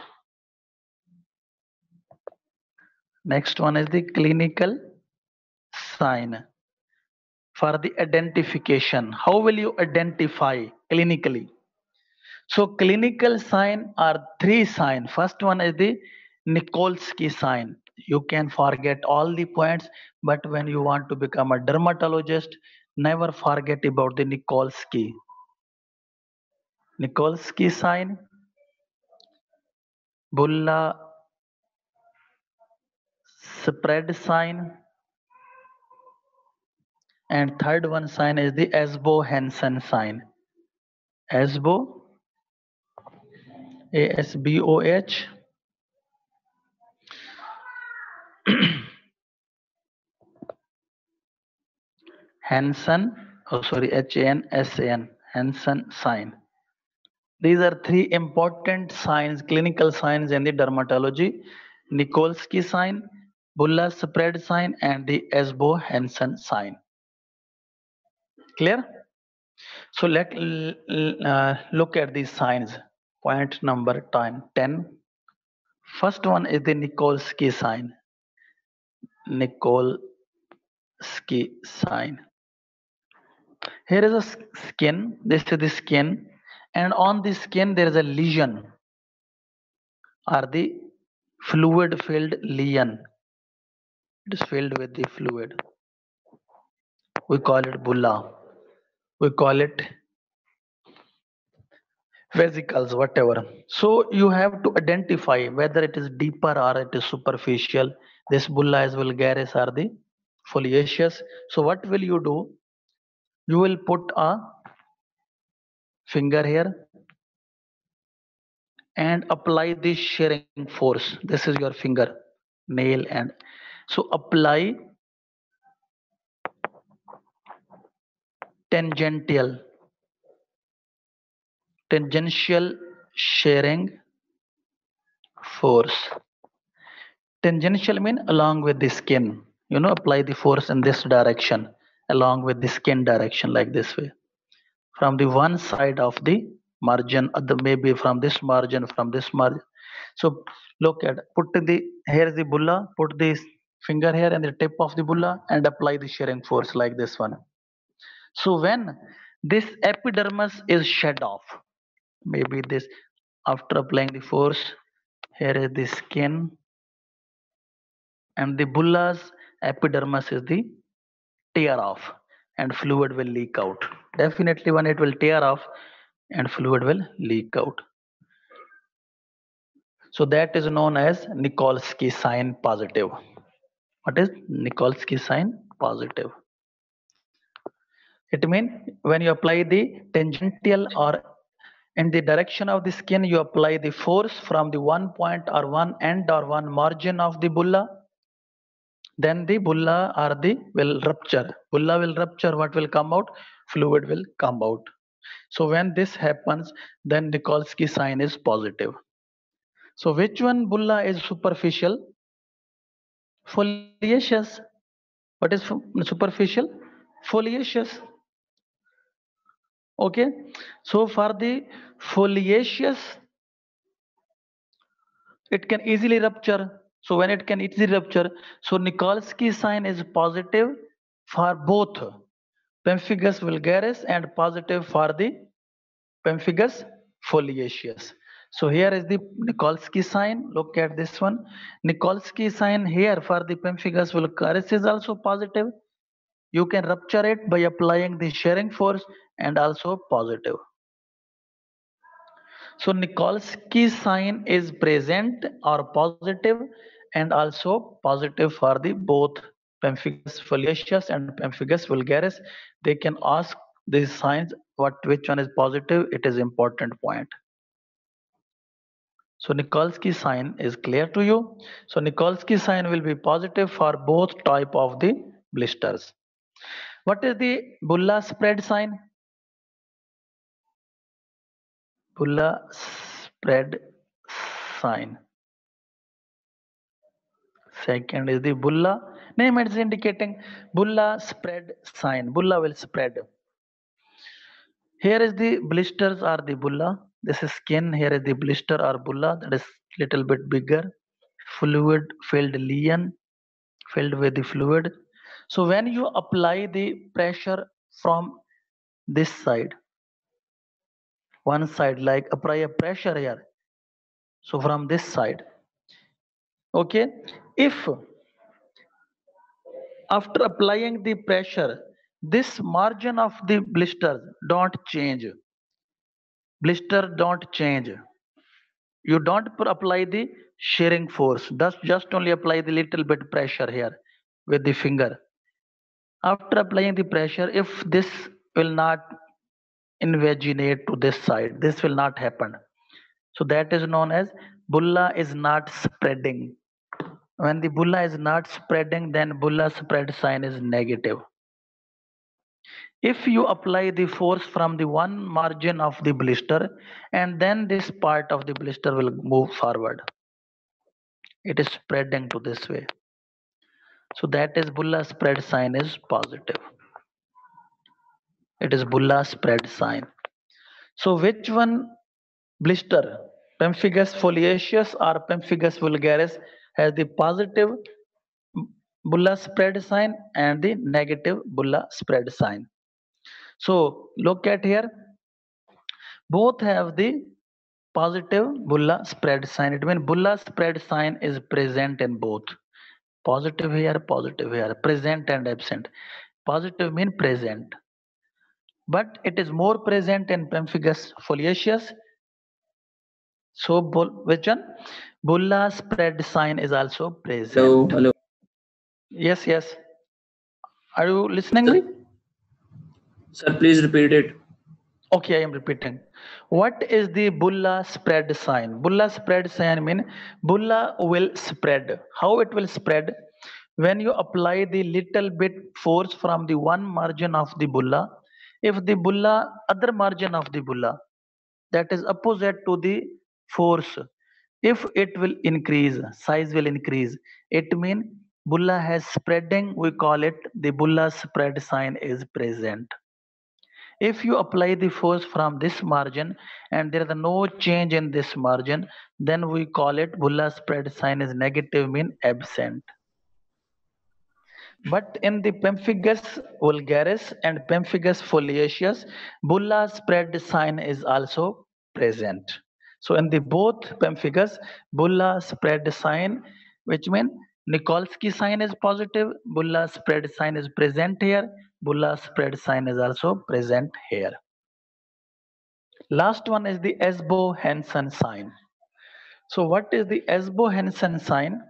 Next one is the clinical sign for the identification. How will you identify clinically? So clinical sign are three sign. First one is the Nikolsky sign. You can forget all the points, but when you want to become a dermatologist, never forget about the Nikolsky. Nikolsky sign, Bulla spread sign, and third one sign is the Esbo Hansen sign. Esbo, A S B O H, Hansen, oh sorry, H A N S A N, Hansen sign. These are three important signs, clinical signs in the dermatology: Nikolsky sign, Bulla spread sign, and the Esbo Hansen sign. Clear? So let uh, look at these signs. Point number ten. First one is the Nikolsky sign. Nikolsky sign. Here is a skin. This is the skin, and on the skin there is a lesion, or the fluid filled lesion. It is filled with the fluid. We call it bulla. We call it vesicles, whatever. So you have to identify whether it is deeper or it is superficial. This bulla is vulgaris or the foliaceous. So what will you do? You will put a finger here and apply the shearing force. This is your finger, nail, and so apply tangential, tangential shearing force. Tangential mean along with the skin. You know, apply the force in this direction along with the skin direction, like this way. From the one side of the margin, other maybe from this margin, from this margin. So look at, put the, here is the bulla, put this finger here and the tip of the bulla and apply the shearing force like this one. So when this epidermis is shed off, maybe this, after applying the force, here is the skin, and the bulla's epidermis is the tear off and fluid will leak out. Definitely when it will tear off and fluid will leak out. So that is known as Nikolsky sign positive. What is Nikolsky sign positive? It means when you apply the tangential or in the direction of the skin, you apply the force from the one point or one end or one margin of the bulla, then the bulla or the will rupture. Bulla will rupture, what will come out? Fluid will come out. So when this happens, then Nikolsky sign is positive. So which one bulla is superficial? Foliaceous. What is superficial? Foliaceous. Okay. So for the foliaceous, it can easily rupture. So when it can easily rupture, so Nikolsky sign is positive for both pemphigus vulgaris and positive for the pemphigus foliaceous. So here is the Nikolsky sign. Look at this one. Nikolsky sign here for the pemphigus vulgaris is also positive. You can rupture it by applying the shearing force and also positive. So Nikolsky sign is present or positive and also positive for the both pemphigus foliaceous and pemphigus vulgaris. They can ask these signs what which one is positive. It is important point. So Nikolsky sign is clear to you. So Nikolsky sign will be positive for both type of the blisters. What is the bulla spread sign? Bulla spread sign. Second is the bulla. Name is indicating bulla spread sign. Bulla will spread. Here is the blisters or the bulla. This is skin. Here is the blister or bulla that is little bit bigger. Fluid filled lesion filled with the fluid. So when you apply the pressure from this side, one side like apply a pressure here. So from this side, okay, if after applying the pressure, this margin of the blister don't change. Blister don't change. You don't apply the shearing force. Thus just only apply the little bit pressure here with the finger. After applying the pressure, if this will not invaginate to this side, this will not happen. So that is known as bulla is not spreading. When the bulla is not spreading, then bulla spread sign is negative. If you apply the force from the one margin of the blister and then this part of the blister will move forward, it is spreading to this way. So that is bulla spread sign is positive. It is bulla spread sign. So which one blister, pemphigus foliaceous or pemphigus vulgaris, has the positive bulla spread sign and the negative bulla spread sign? So look at here. Both have the positive bulla spread sign. It means bulla spread sign is present in both. Positive here, positive here, present and absent. Positive mean present. But it is more present in pemphigus foliaceous. So which one? Bulla spread sign is also present. Hello, hello. Yes, yes. Are you listening me? Sir, please repeat it. Okay, I am repeating. What is the bulla spread sign? Bulla spread sign mean bulla will spread. How it will spread? When you apply the little bit force from the one margin of the bulla, if the bulla, other margin of the bulla, that is opposite to the force, if it will increase, size will increase, it means bulla has spreading, we call it the bulla spread sign is present. If you apply the force from this margin and there is no change in this margin, then we call it bulla spread sign is negative, mean absent. But in the pemphigus vulgaris and pemphigus foliaceous, bulla spread sign is also present. So in the both pemphigus, bulla spread sign, which means Nikolsky sign is positive. Bulla spread sign is present here. Bulla spread sign is also present here. Last one is the Esbo-Henson sign. So what is the Esbo-Henson sign?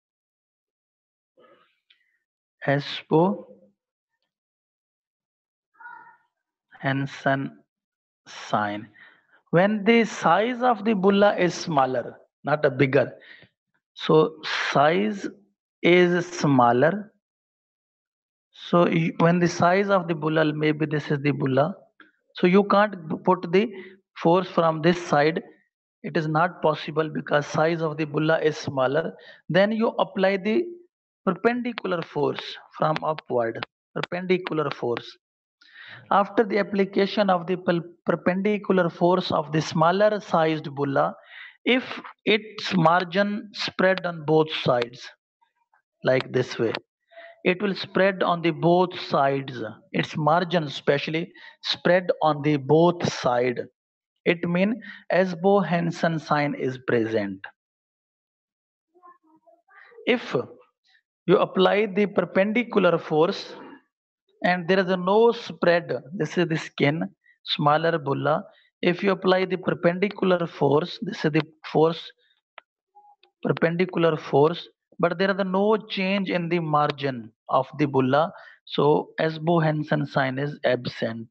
Esbo-Henson sign. When the size of the bulla is smaller, not a bigger. So size is smaller. So you- when the size of the bulla, maybe this is the bulla. So you can't put the force from this side. It is not possible because size of the bulla is smaller. Then you apply the perpendicular force from upward. Perpendicular force. After the application of the perpendicular force of the smaller sized bulla, if its margin spread on both sides, like this way, it will spread on the both sides. Its margin especially spread on the both side. It means Esbo-Henson sign is present. If you apply the perpendicular force and there is a no spread, this is the skin, smaller bulla. If you apply the perpendicular force, this is the force, perpendicular force, but there is no change in the margin of the bulla. So Esbo-Henson sign is absent.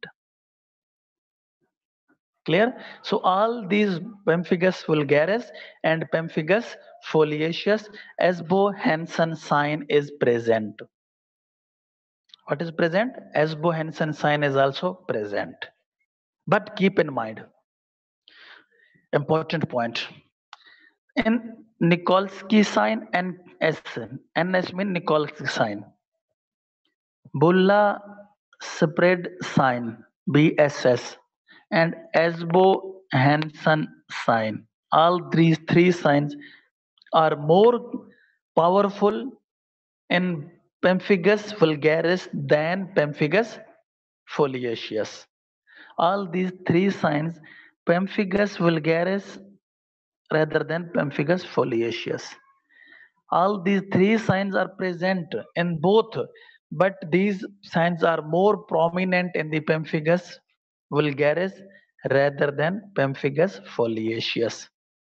Clear? So all these pemphigus vulgaris and pemphigus foliaceus Esbo-Henson sign is present. What is present? Esbo-Henson sign is also present. But keep in mind, important point. In Nikolsky sign and S, N S mean Nikolsky sign. Bulla spread sign, B S S, and Esbo-Henson sign. All these three signs are more powerful in pemphigus vulgaris than pemphigus foliaceus. All these three signs, pemphigus vulgaris rather than pemphigus foliaceus. All these three signs are present in both, but these signs are more prominent in the pemphigus vulgaris rather than pemphigus foliaceus.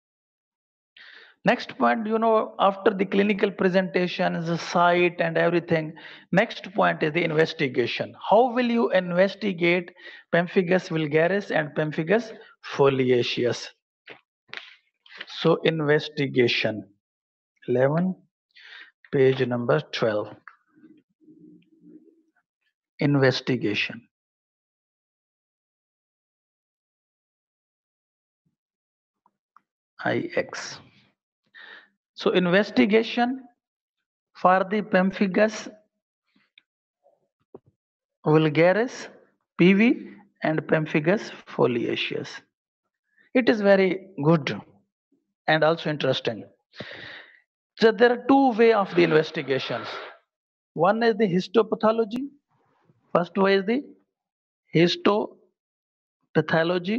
Next point, you know, after the clinical presentations, the site and everything, next point is the investigation. How will you investigate pemphigus vulgaris and pemphigus foliaceus? So investigation, eleven, page number twelve. Investigation. I X. So investigation for the pemphigus vulgaris, P V, and pemphigus foliaceus. It is very good and also interesting. So there are two ways of the investigations. One is the histopathology. First way is the histopathology.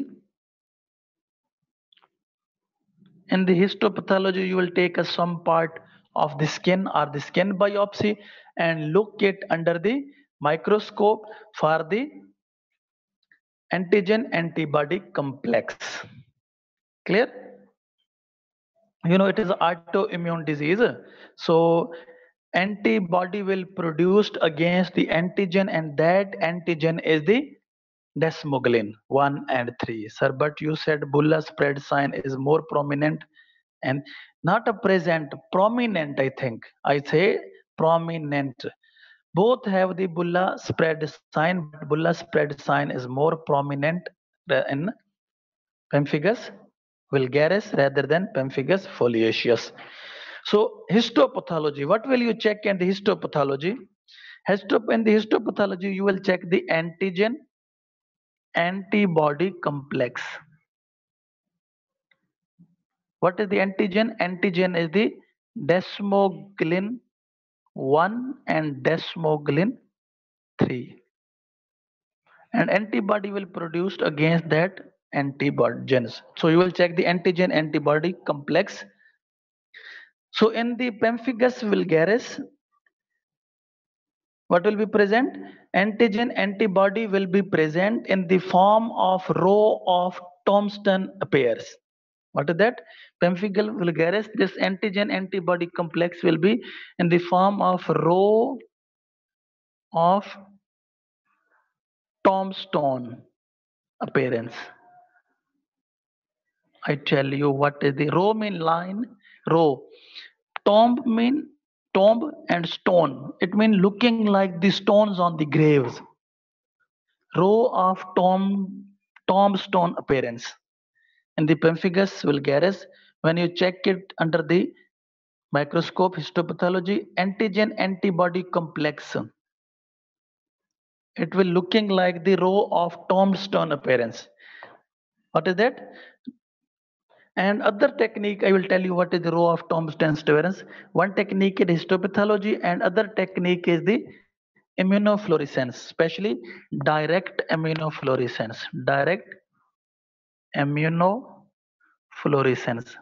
In the histopathology, you will take a some part of the skin or the skin biopsy and look it under the microscope for the antigen antibody complex. Clear? You know, it is autoimmune disease. So antibody will produced against the antigen, and that antigen is the desmoglein one and three. Sir, but you said bulla spread sign is more prominent and not a present, prominent. I think I say prominent. Both have the bulla spread sign, but bulla spread sign is more prominent in pemphigus vulgaris rather than pemphigus foliaceus. So histopathology, what will you check in the histopathology? Histop in the histopathology, you will check the antigen antibody complex. What is the antigen? Antigen is the desmoglein one and desmoglein three. And antibody will produced against that antigens. So you will check the antigen antibody complex. So in the pemphigus vulgaris, what will be present? Antigen antibody will be present in the form of row of Thomson pairs. What is that? Pemphigus vulgaris, this antigen antibody complex will be in the form of row of Thomson appearance. I tell you what is the row mean line, row. Tomb mean tomb and stone. It means looking like the stones on the graves. Row of tomb tombstone appearance. In the pemphigus vulgaris, when you check it under the microscope histopathology, antigen antibody complex. It will looking like the row of tombstone appearance. What is that? And other technique, I will tell you what is the row of tombstone appearance. One technique is histopathology, and other technique is the immunofluorescence, especially direct immunofluorescence. Direct immunofluorescence.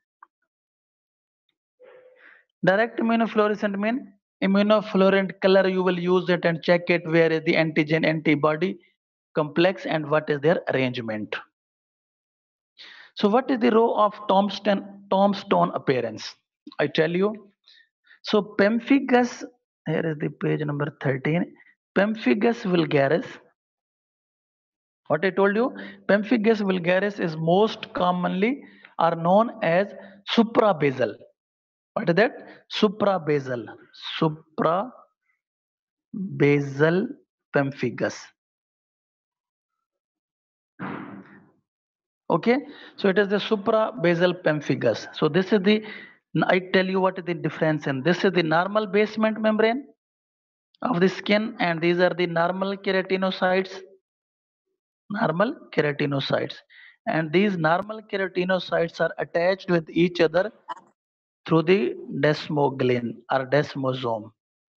Direct immunofluorescence mean immunofluorescent color. You will use it and check it where is the antigen antibody complex and what is their arrangement. So what is the row of tombstone tombstone appearance? I tell you. So pemphigus, here is the page number thirteen. Pemphigus vulgaris. What I told you, pemphigus vulgaris is most commonly are known as suprabasal. What is that? Suprabasal. Suprabasal pemphigus. Okay, so it is the suprabasal pemphigus. So this is the, I tell you what is the difference, and this is the normal basement membrane of the skin, and these are the normal keratinocytes. Normal keratinocytes, and these normal keratinocytes are attached with each other through the desmoglein or desmosome.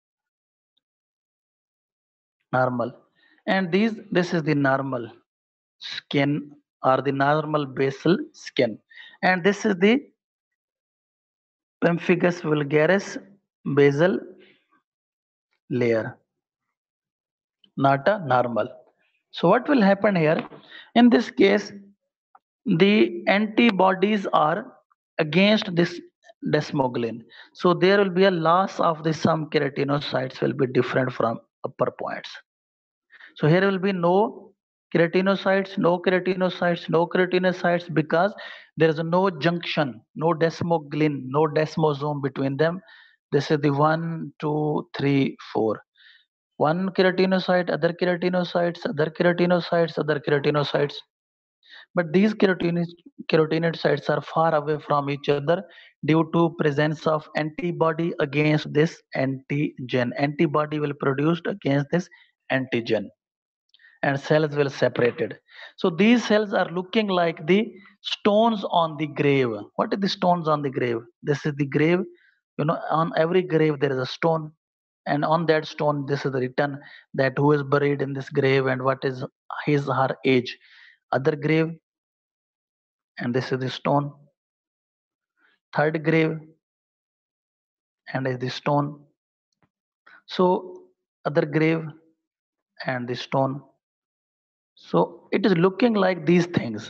Normal, and these this is the normal skin or the normal basal skin, and this is the pemphigus vulgaris basal layer, not a normal. So what will happen here? In this case, the antibodies are against this desmoglein. So there will be a loss of the some keratinocytes will be different from upper points. So here will be no keratinocytes, no keratinocytes, no keratinocytes because there is no junction, no desmoglein, no desmosome between them. This is the one, two, three, four. One keratinocyte, other keratinocytes, other keratinocytes, other keratinocytes. But these keratinocytes keratinocytes are far away from each other due to presence of antibody against this antigen. Antibody will produced against this antigen, and cells will separated. So these cells are looking like the stones on the grave. What are the stones on the grave? This is the grave. You know, on every grave there is a stone, and on that stone this is written that who is buried in this grave and what is his her age. Other grave, and this is the stone. Third grave, and is the stone. So other grave and the stone. So it is looking like these things.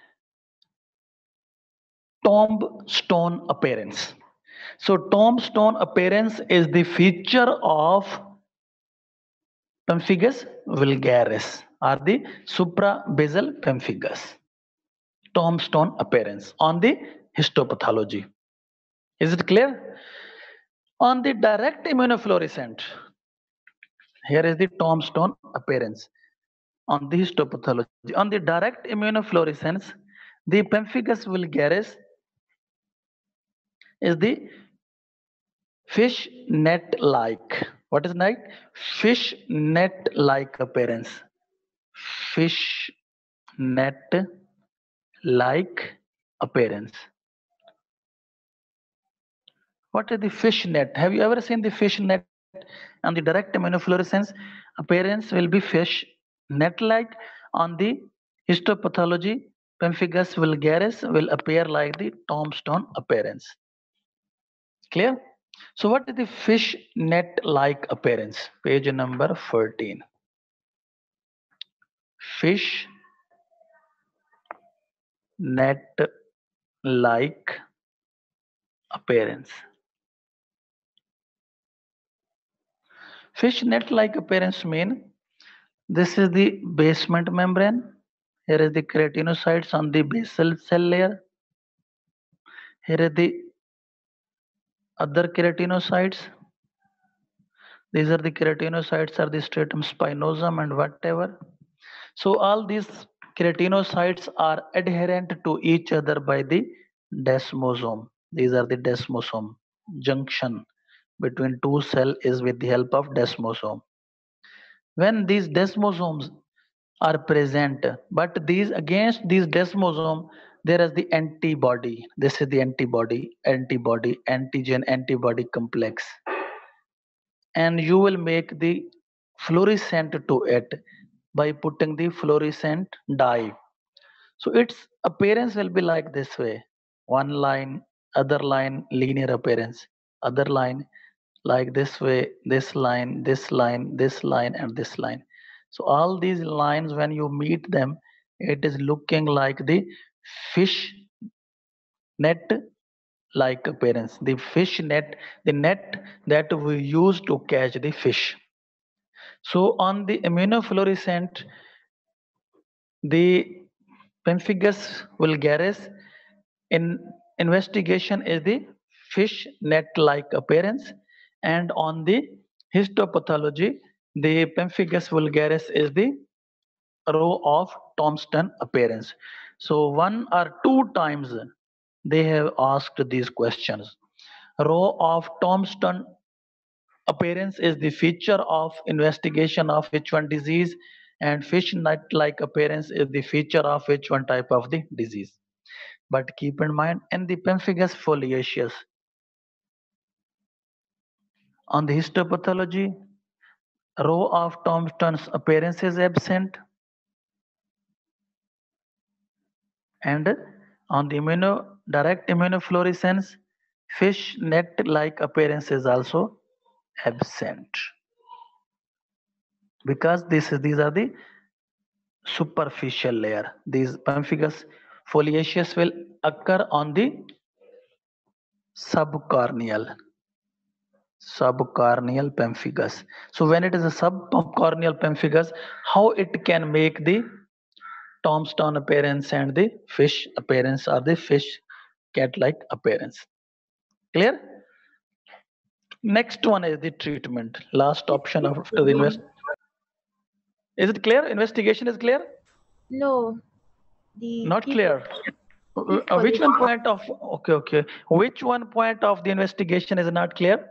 Tombstone appearance. So tombstone appearance is the feature of pemphigus vulgaris or the suprabasal pemphigus. Tombstone appearance on the histopathology. Is it clear? On the direct immunofluorescent, here is the tombstone appearance on the histopathology. On the direct immunofluorescence, the pemphigus vulgaris is the fish net like. What is like? Fish net like appearance. Fish net like appearance. What is the fish net? Have you ever seen the fish net? On the direct immunofluorescence, appearance will be fish net like. On the histopathology, pemphigus vulgaris will appear like the tombstone appearance. Clear? So what is the fish net like appearance? Page number fourteen. Fish net like appearance. Fish net like appearance mean this is the basement membrane. Here is the keratinocytes on the basal cell layer. Here is the other keratinocytes. These are the keratinocytes are the stratum spinosum and whatever. So all these keratinocytes are adherent to each other by the desmosome. These are the desmosome. Junction between two cell is with the help of desmosome. When these desmosomes are present, but these against these desmosome there is the antibody. This is the antibody, antibody, antigen, antibody complex, and you will make the fluorescent to it by putting the fluorescent dye. So its appearance will be like this way: one line, other line, linear appearance, other line, like this way, this line, this line, this line, and this line. So all these lines, when you meet them, it is looking like the fish net like appearance. The fish net, the net that we use to catch the fish. So on the immunofluorescent, the pemphigus vulgaris in investigation is the fish net like appearance, and on the histopathology the pemphigus vulgaris is the row of Thomson appearance. So one or two times they have asked these questions. Row of Thomson appearance is the feature of investigation of which one disease, and fish net like appearance is the feature of which one type of the disease. But keep in mind, in the pemphigus foliaceus, on the histopathology, row of Thomson's appearance is absent, and on the immuno, direct immunofluorescence, fish net-like appearance is also absent, because this is, these are the superficial layer. These pemphigus foliaceus will occur on the subcorneal subcorneal pemphigus. So when it is a subcorneal pemphigus, how it can make the tombstone appearance and the fish appearance or the fish cat-like appearance. Clear? Next one is the treatment. Last option after the invest. Is it clear? Investigation is clear? No. The Not key- clear. Uh, which one point of okay okay which one point of the investigation is not clear?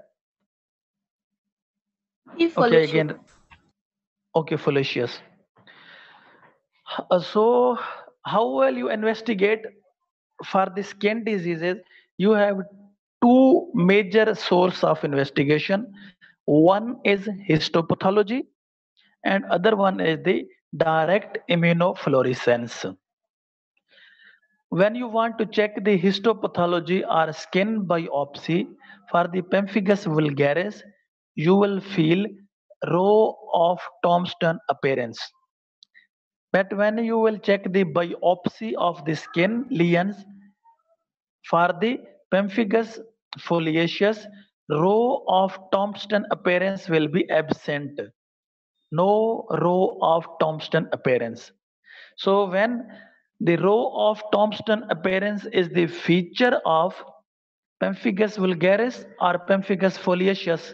key Okay, foliaceous. again. Okay, foliaceous. Uh, so how will you investigate for the skin diseases? You have two major source of investigation. One is histopathology and other one is the direct immunofluorescence. When you want to check the histopathology or skin biopsy for the pemphigus vulgaris, you will feel row of Thomson appearance. But when you will check the biopsy of the skin lesions for the pemphigus foliaceus, row of Thomson appearance will be absent. No row of Thomson appearance. So when the row of Thomson appearance is the feature of pemphigus vulgaris or pemphigus foliaceus,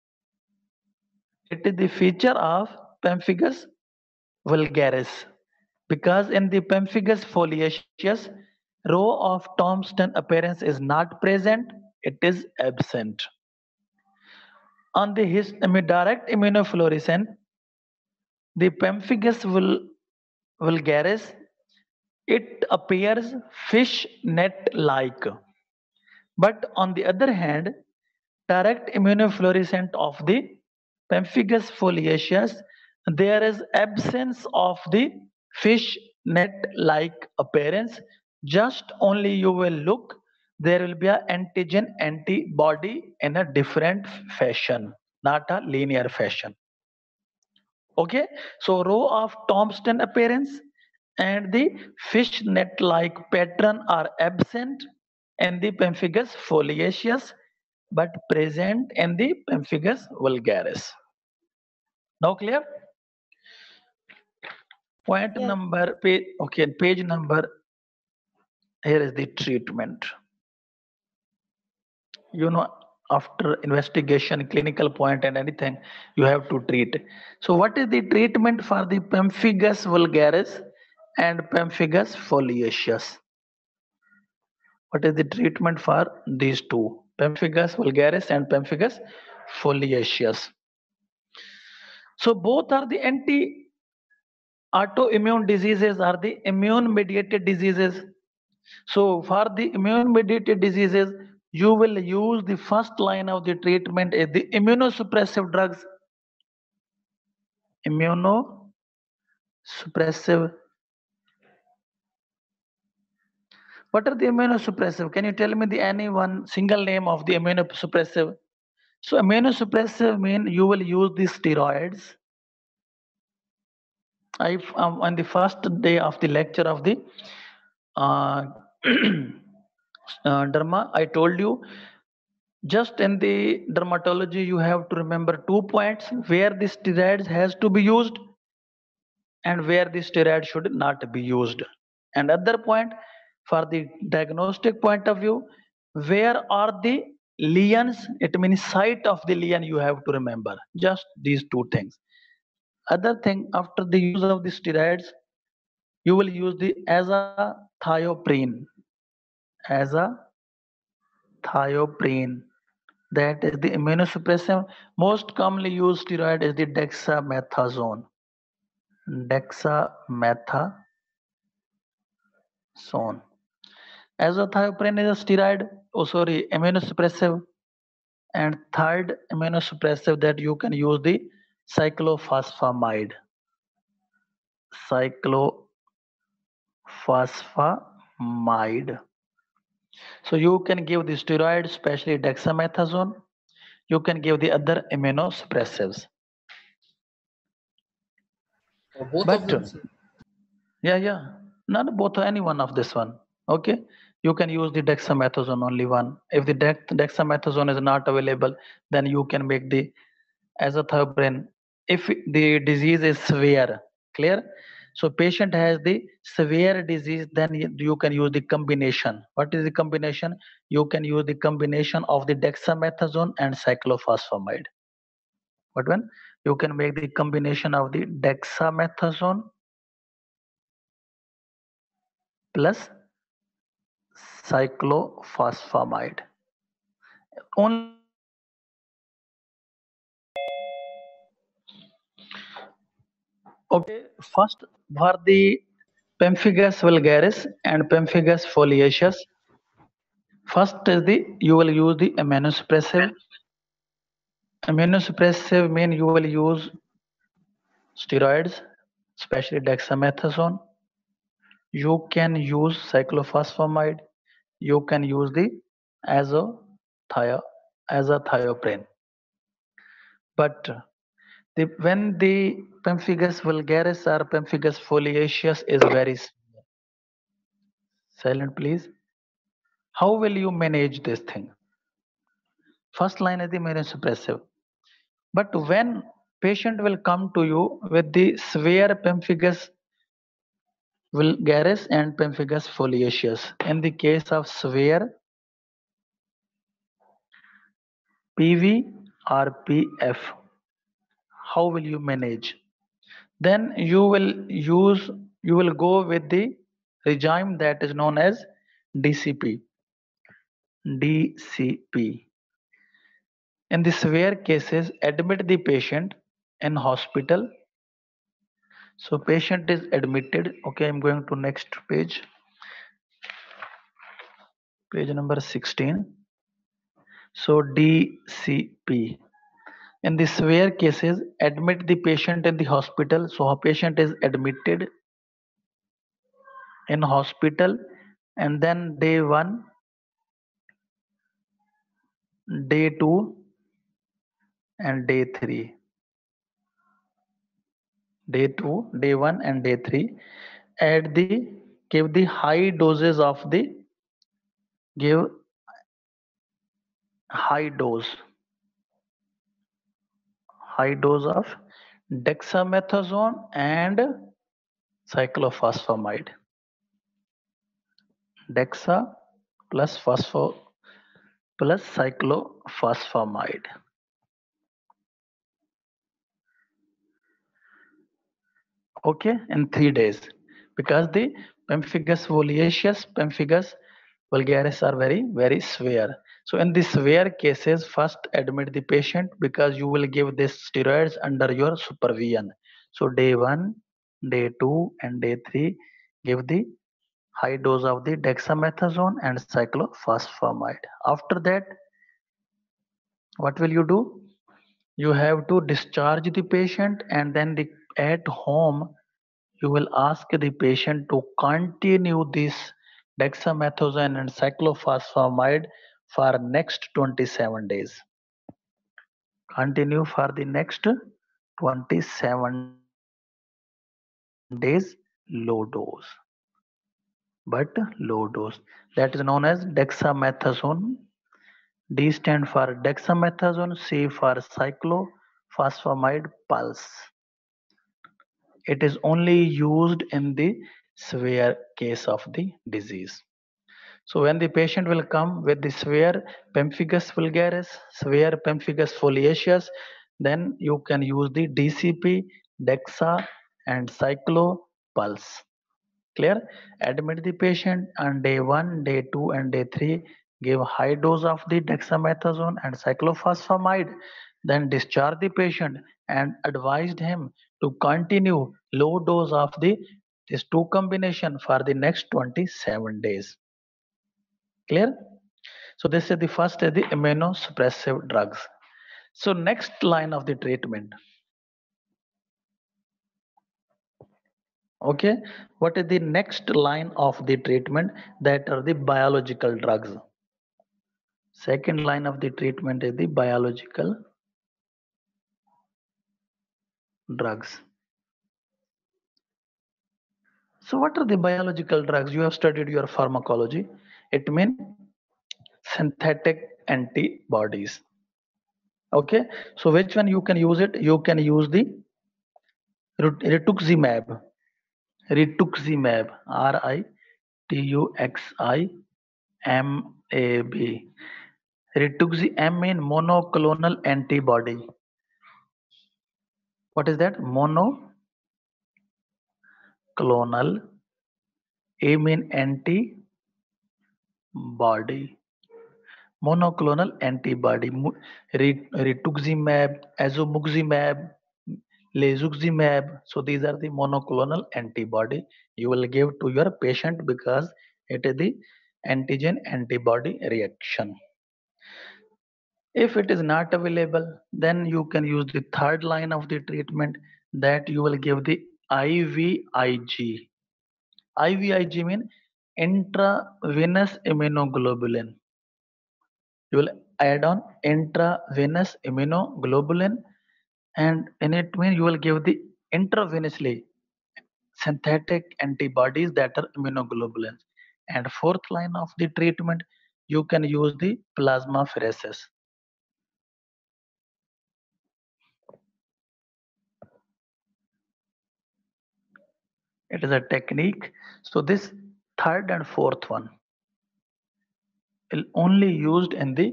it is the feature of pemphigus vulgaris, because in the pemphigus foliaceus, row of Thomson appearance is not present, it is absent. On the his, I mean, direct immunofluorescence, the pemphigus vul, vulgaris, it appears fish net like. But on the other hand, direct immunofluorescence of the pemphigus foliaceus, there is absence of the fish net like appearance. Just only you will look there will be a antigen antibody in a different fashion, not a linear fashion. Okay, so row of Thomson appearance and the fishnet like pattern are absent in the pemphigus foliaceus but present in the pemphigus vulgaris. Now clear? Point Yes. number page, okay, page number. Here is the treatment. You know, after investigation, clinical point, and anything, you have to treat. So, what is the treatment for the pemphigus vulgaris and pemphigus foliaceus? What is the treatment for these two, pemphigus vulgaris and pemphigus foliaceus? So, both are the anti autoimmune diseases, are the immune mediated diseases. So for the immune mediated diseases, you will use the first line of the treatment is the immunosuppressive drugs. Immunosuppressive. What are the immunosuppressive? Can you tell me the any one single name of the immunosuppressive? So immunosuppressive mean you will use the steroids. I um, on the first day of the lecture of the uh, uh, derma, I told you just in the dermatology you have to remember two points where the steroids has to be used and where the steroid should not be used. And other point for the diagnostic point of view, where are the lesions? It means site of the lesion you have to remember. Just these two things. Other thing, after the use of the steroids, you will use the azathioprine. Azathioprine. That is the immunosuppressive. Most commonly used steroid is the dexamethasone. Dexamethasone. Azathioprine is a steroid, oh sorry, immunosuppressive. And third immunosuppressive that you can use the cyclophosphamide. Cyclophosphamide. So you can give the steroid, especially dexamethasone. You can give the other immunosuppressives. For both But of them, sir. yeah, yeah, not both, any one of this one. Okay, you can use the dexamethasone only one. If the dex dexamethasone is not available, then you can make the azathioprine. If the disease is severe, clear. So patient has the severe disease, then you you can use the combination. What is the combination? You can use the combination of the dexamethasone and cyclophosphamide. What one? You can make the combination of the dexamethasone plus cyclophosphamide. Only okay. First, for the pemphigus vulgaris and pemphigus foliaceus. First is the you will use the immunosuppressive. Immunosuppressive mean you will use steroids, especially dexamethasone. You can use cyclophosphamide. You can use the azathio azathioprine. But the, when the pemphigus vulgaris or pemphigus foliaceus is very silent, please. How will you manage this thing? First line is the immunosuppressive. But when patient will come to you with the severe pemphigus vulgaris and pemphigus foliaceus, in the case of severe P V or P F, how will you manage? Then you will use, you will go with the regime that is known as D C P. D C P. In the severe cases, admit the patient in hospital. So patient is admitted. Okay, I'm going to next page. Page number sixteen. So D C P. In the severe cases, admit the patient in the hospital. So a patient is admitted in hospital, and then day one day two and day three. Day two, day one and day three. Add the, give the high doses of the, give high dose, high dose of dexamethasone and cyclophosphamide. Dexa plus phospho plus cyclophosphamide. Okay, in three days, because the pemphigus foliaceus, pemphigus vulgaris are very very severe. So in the severe cases, first admit the patient, because you will give this steroids under your supervision. So day one, day two and day three, give the high dose of the dexamethasone and cyclophosphamide. After that, what will you do? You have to discharge the patient, and then the, at home you will ask the patient to continue this dexamethasone and cyclophosphamide for next twenty-seven days. Continue for the next twenty-seven days, low dose, but low dose. That is known as dexamethasone. D stand for dexamethasone, C for cyclophosphamide pulse. It is only used in the severe case of the disease. So when the patient will come with the severe pemphigus vulgaris, severe pemphigus foliaceus, then you can use the D C P, Dexa and cyclopulse. Clear? Admit the patient on day one, day two and day three. Give high dose of the dexamethasone and cyclophosphamide. Then discharge the patient and advised him to continue low dose of the these two combination for the next twenty-seven days. Clear? So this is the first is the immunosuppressive drugs. So next line of the treatment. Okay, what is the next line of the treatment? That are the biological drugs. Second line of the treatment is the biological drugs. So what are the biological drugs? You have studied your pharmacology. It means synthetic antibodies. Okay, so which one you can use it? You can use the rituximab. Rituximab, R I T U X I M A B. Rituximab mean monoclonal antibody. What is that? Monoclonal. A mean antibody. Monoclonal antibody. Rituximab, azomuximab, lesuximab. So these are the monoclonal antibody you will give to your patient, because it is the antigen antibody reaction. If it is not available, then you can use the third line of the treatment, that you will give the I V I G. I V I G means intravenous immunoglobulin. You will add on intravenous immunoglobulin, and in it means you will give the intravenously synthetic antibodies that are immunoglobulins. And fourth line of the treatment, you can use the plasmapheresis. It is a technique. So this third and fourth one is only used in the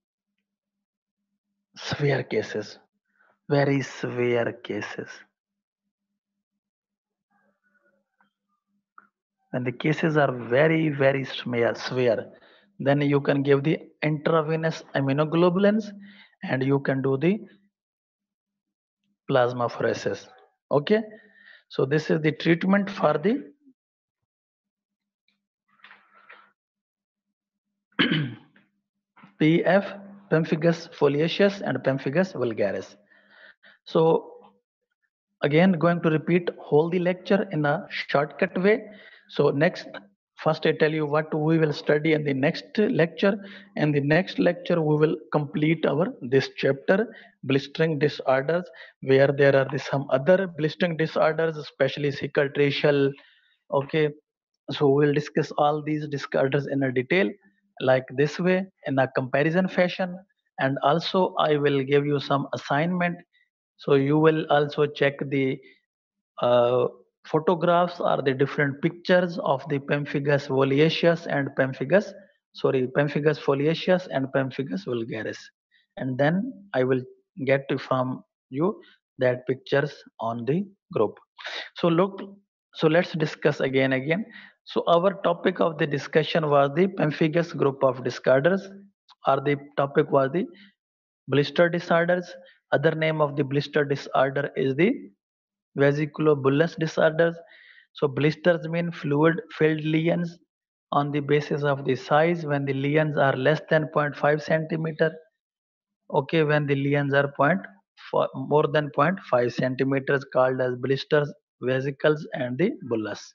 severe cases, very severe cases. When the cases are very very severe, then you can give the intravenous immunoglobulins, and you can do the plasmapheresis. Okay, so this is the treatment for the P F, pemphigus foliaceus and pemphigus vulgaris. So again, going to repeat whole the lecture in a shortcut way. So next First I tell you what we will study in the next lecture. In the next lecture we will complete our this chapter, blistering disorders, where there are the, some other blistering disorders, especially cicatricial. Okay, so we'll discuss all these disorders in a detail like this way in a comparison fashion. And also I will give you some assignment, so you will also check the uh, photographs or the different pictures of the pemphigus foliaceus and pemphigus, sorry, pemphigus foliaceus and pemphigus vulgaris, and then I will get to from you that pictures on the group. So look, so let's discuss again again. So our topic of the discussion was the pemphigus group of disorders, or the topic was the blister disorders. Other name of the blister disorder is the vesiculobullous disorders. So blisters mean fluid-filled lesions on the basis of the size. When the lesions are less than zero point five centimeter, okay, when the lesions are point for more than zero point five centimeters, called as blisters, vesicles, and the bullous.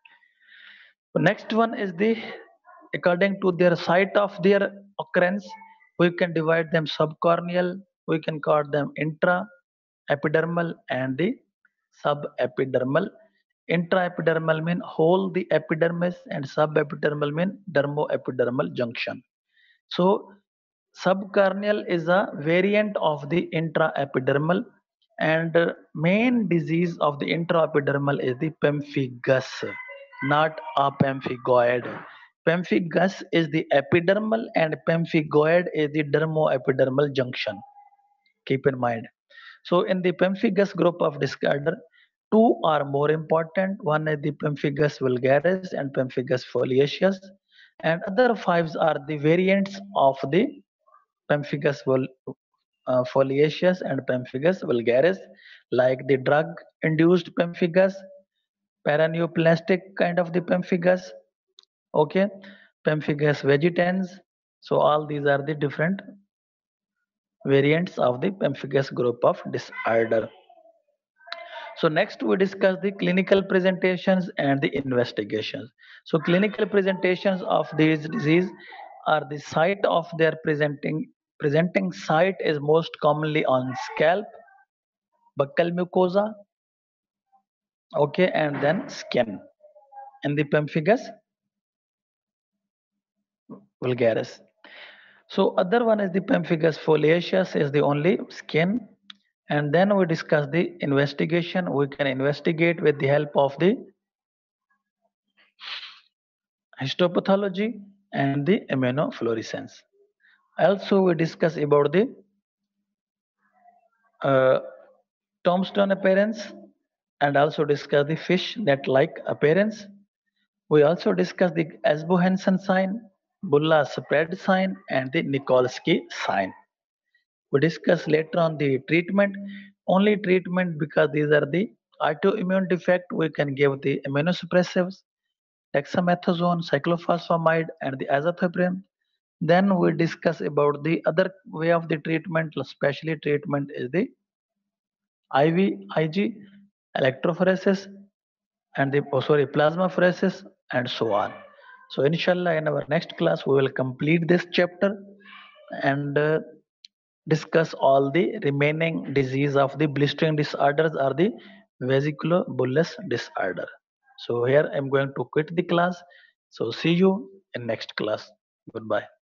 Next one is the, according to their site of their occurrence, we can divide them subcorneal, we can call them intra epidermal and the subepidermal. Intraepidermal mean whole the epidermis, and subepidermal mean dermoepidermal junction. So subcorneal is a variant of the intraepidermal, and uh, main disease of the intraepidermal is the pemphigus, not a pemphigoid. Pemphigus is the epidermal and pemphigoid is the dermoepidermal junction. Keep in mind. So in the pemphigus group of disorder, two are more important. One is the pemphigus vulgaris and pemphigus foliaceus, and other five are the variants of the pemphigus vol- uh, foliaceus and pemphigus vulgaris, like the drug-induced pemphigus, paraneoplastic kind of the pemphigus, okay, pemphigus vegetans. So all these are the different variants of the pemphigus group of disorder. So next we discuss the clinical presentations and the investigations. So clinical presentations of this disease are the site of their presenting presenting site is most commonly on scalp, buccal mucosa, okay, and then skin in the pemphigus vulgaris. So other one is the pemphigus foliaceus is the only skin, and then we discuss the investigation. We can investigate with the help of the histopathology and the immunofluorescence. Also, we discuss about the uh, tombstone appearance, and also discuss the fish net like appearance. We also discuss the Esbo-Henson sign, Bulla spread sign, and the Nikolsky sign. We discuss later on the treatment, only treatment because these are the autoimmune defect. We can give the immunosuppressives, dexamethasone, cyclophosphamide, and the azathioprine. Then we discuss about the other way of the treatment, especially treatment is the I V, I G, electrophoresis, and the oh, sorry plasmapheresis, and so on. So inshallah, in our next class we will complete this chapter and uh, discuss all the remaining disease of the blistering disorders or the vesiculobullous disorder. So here I'm going to quit the class. So see you in next class. Goodbye.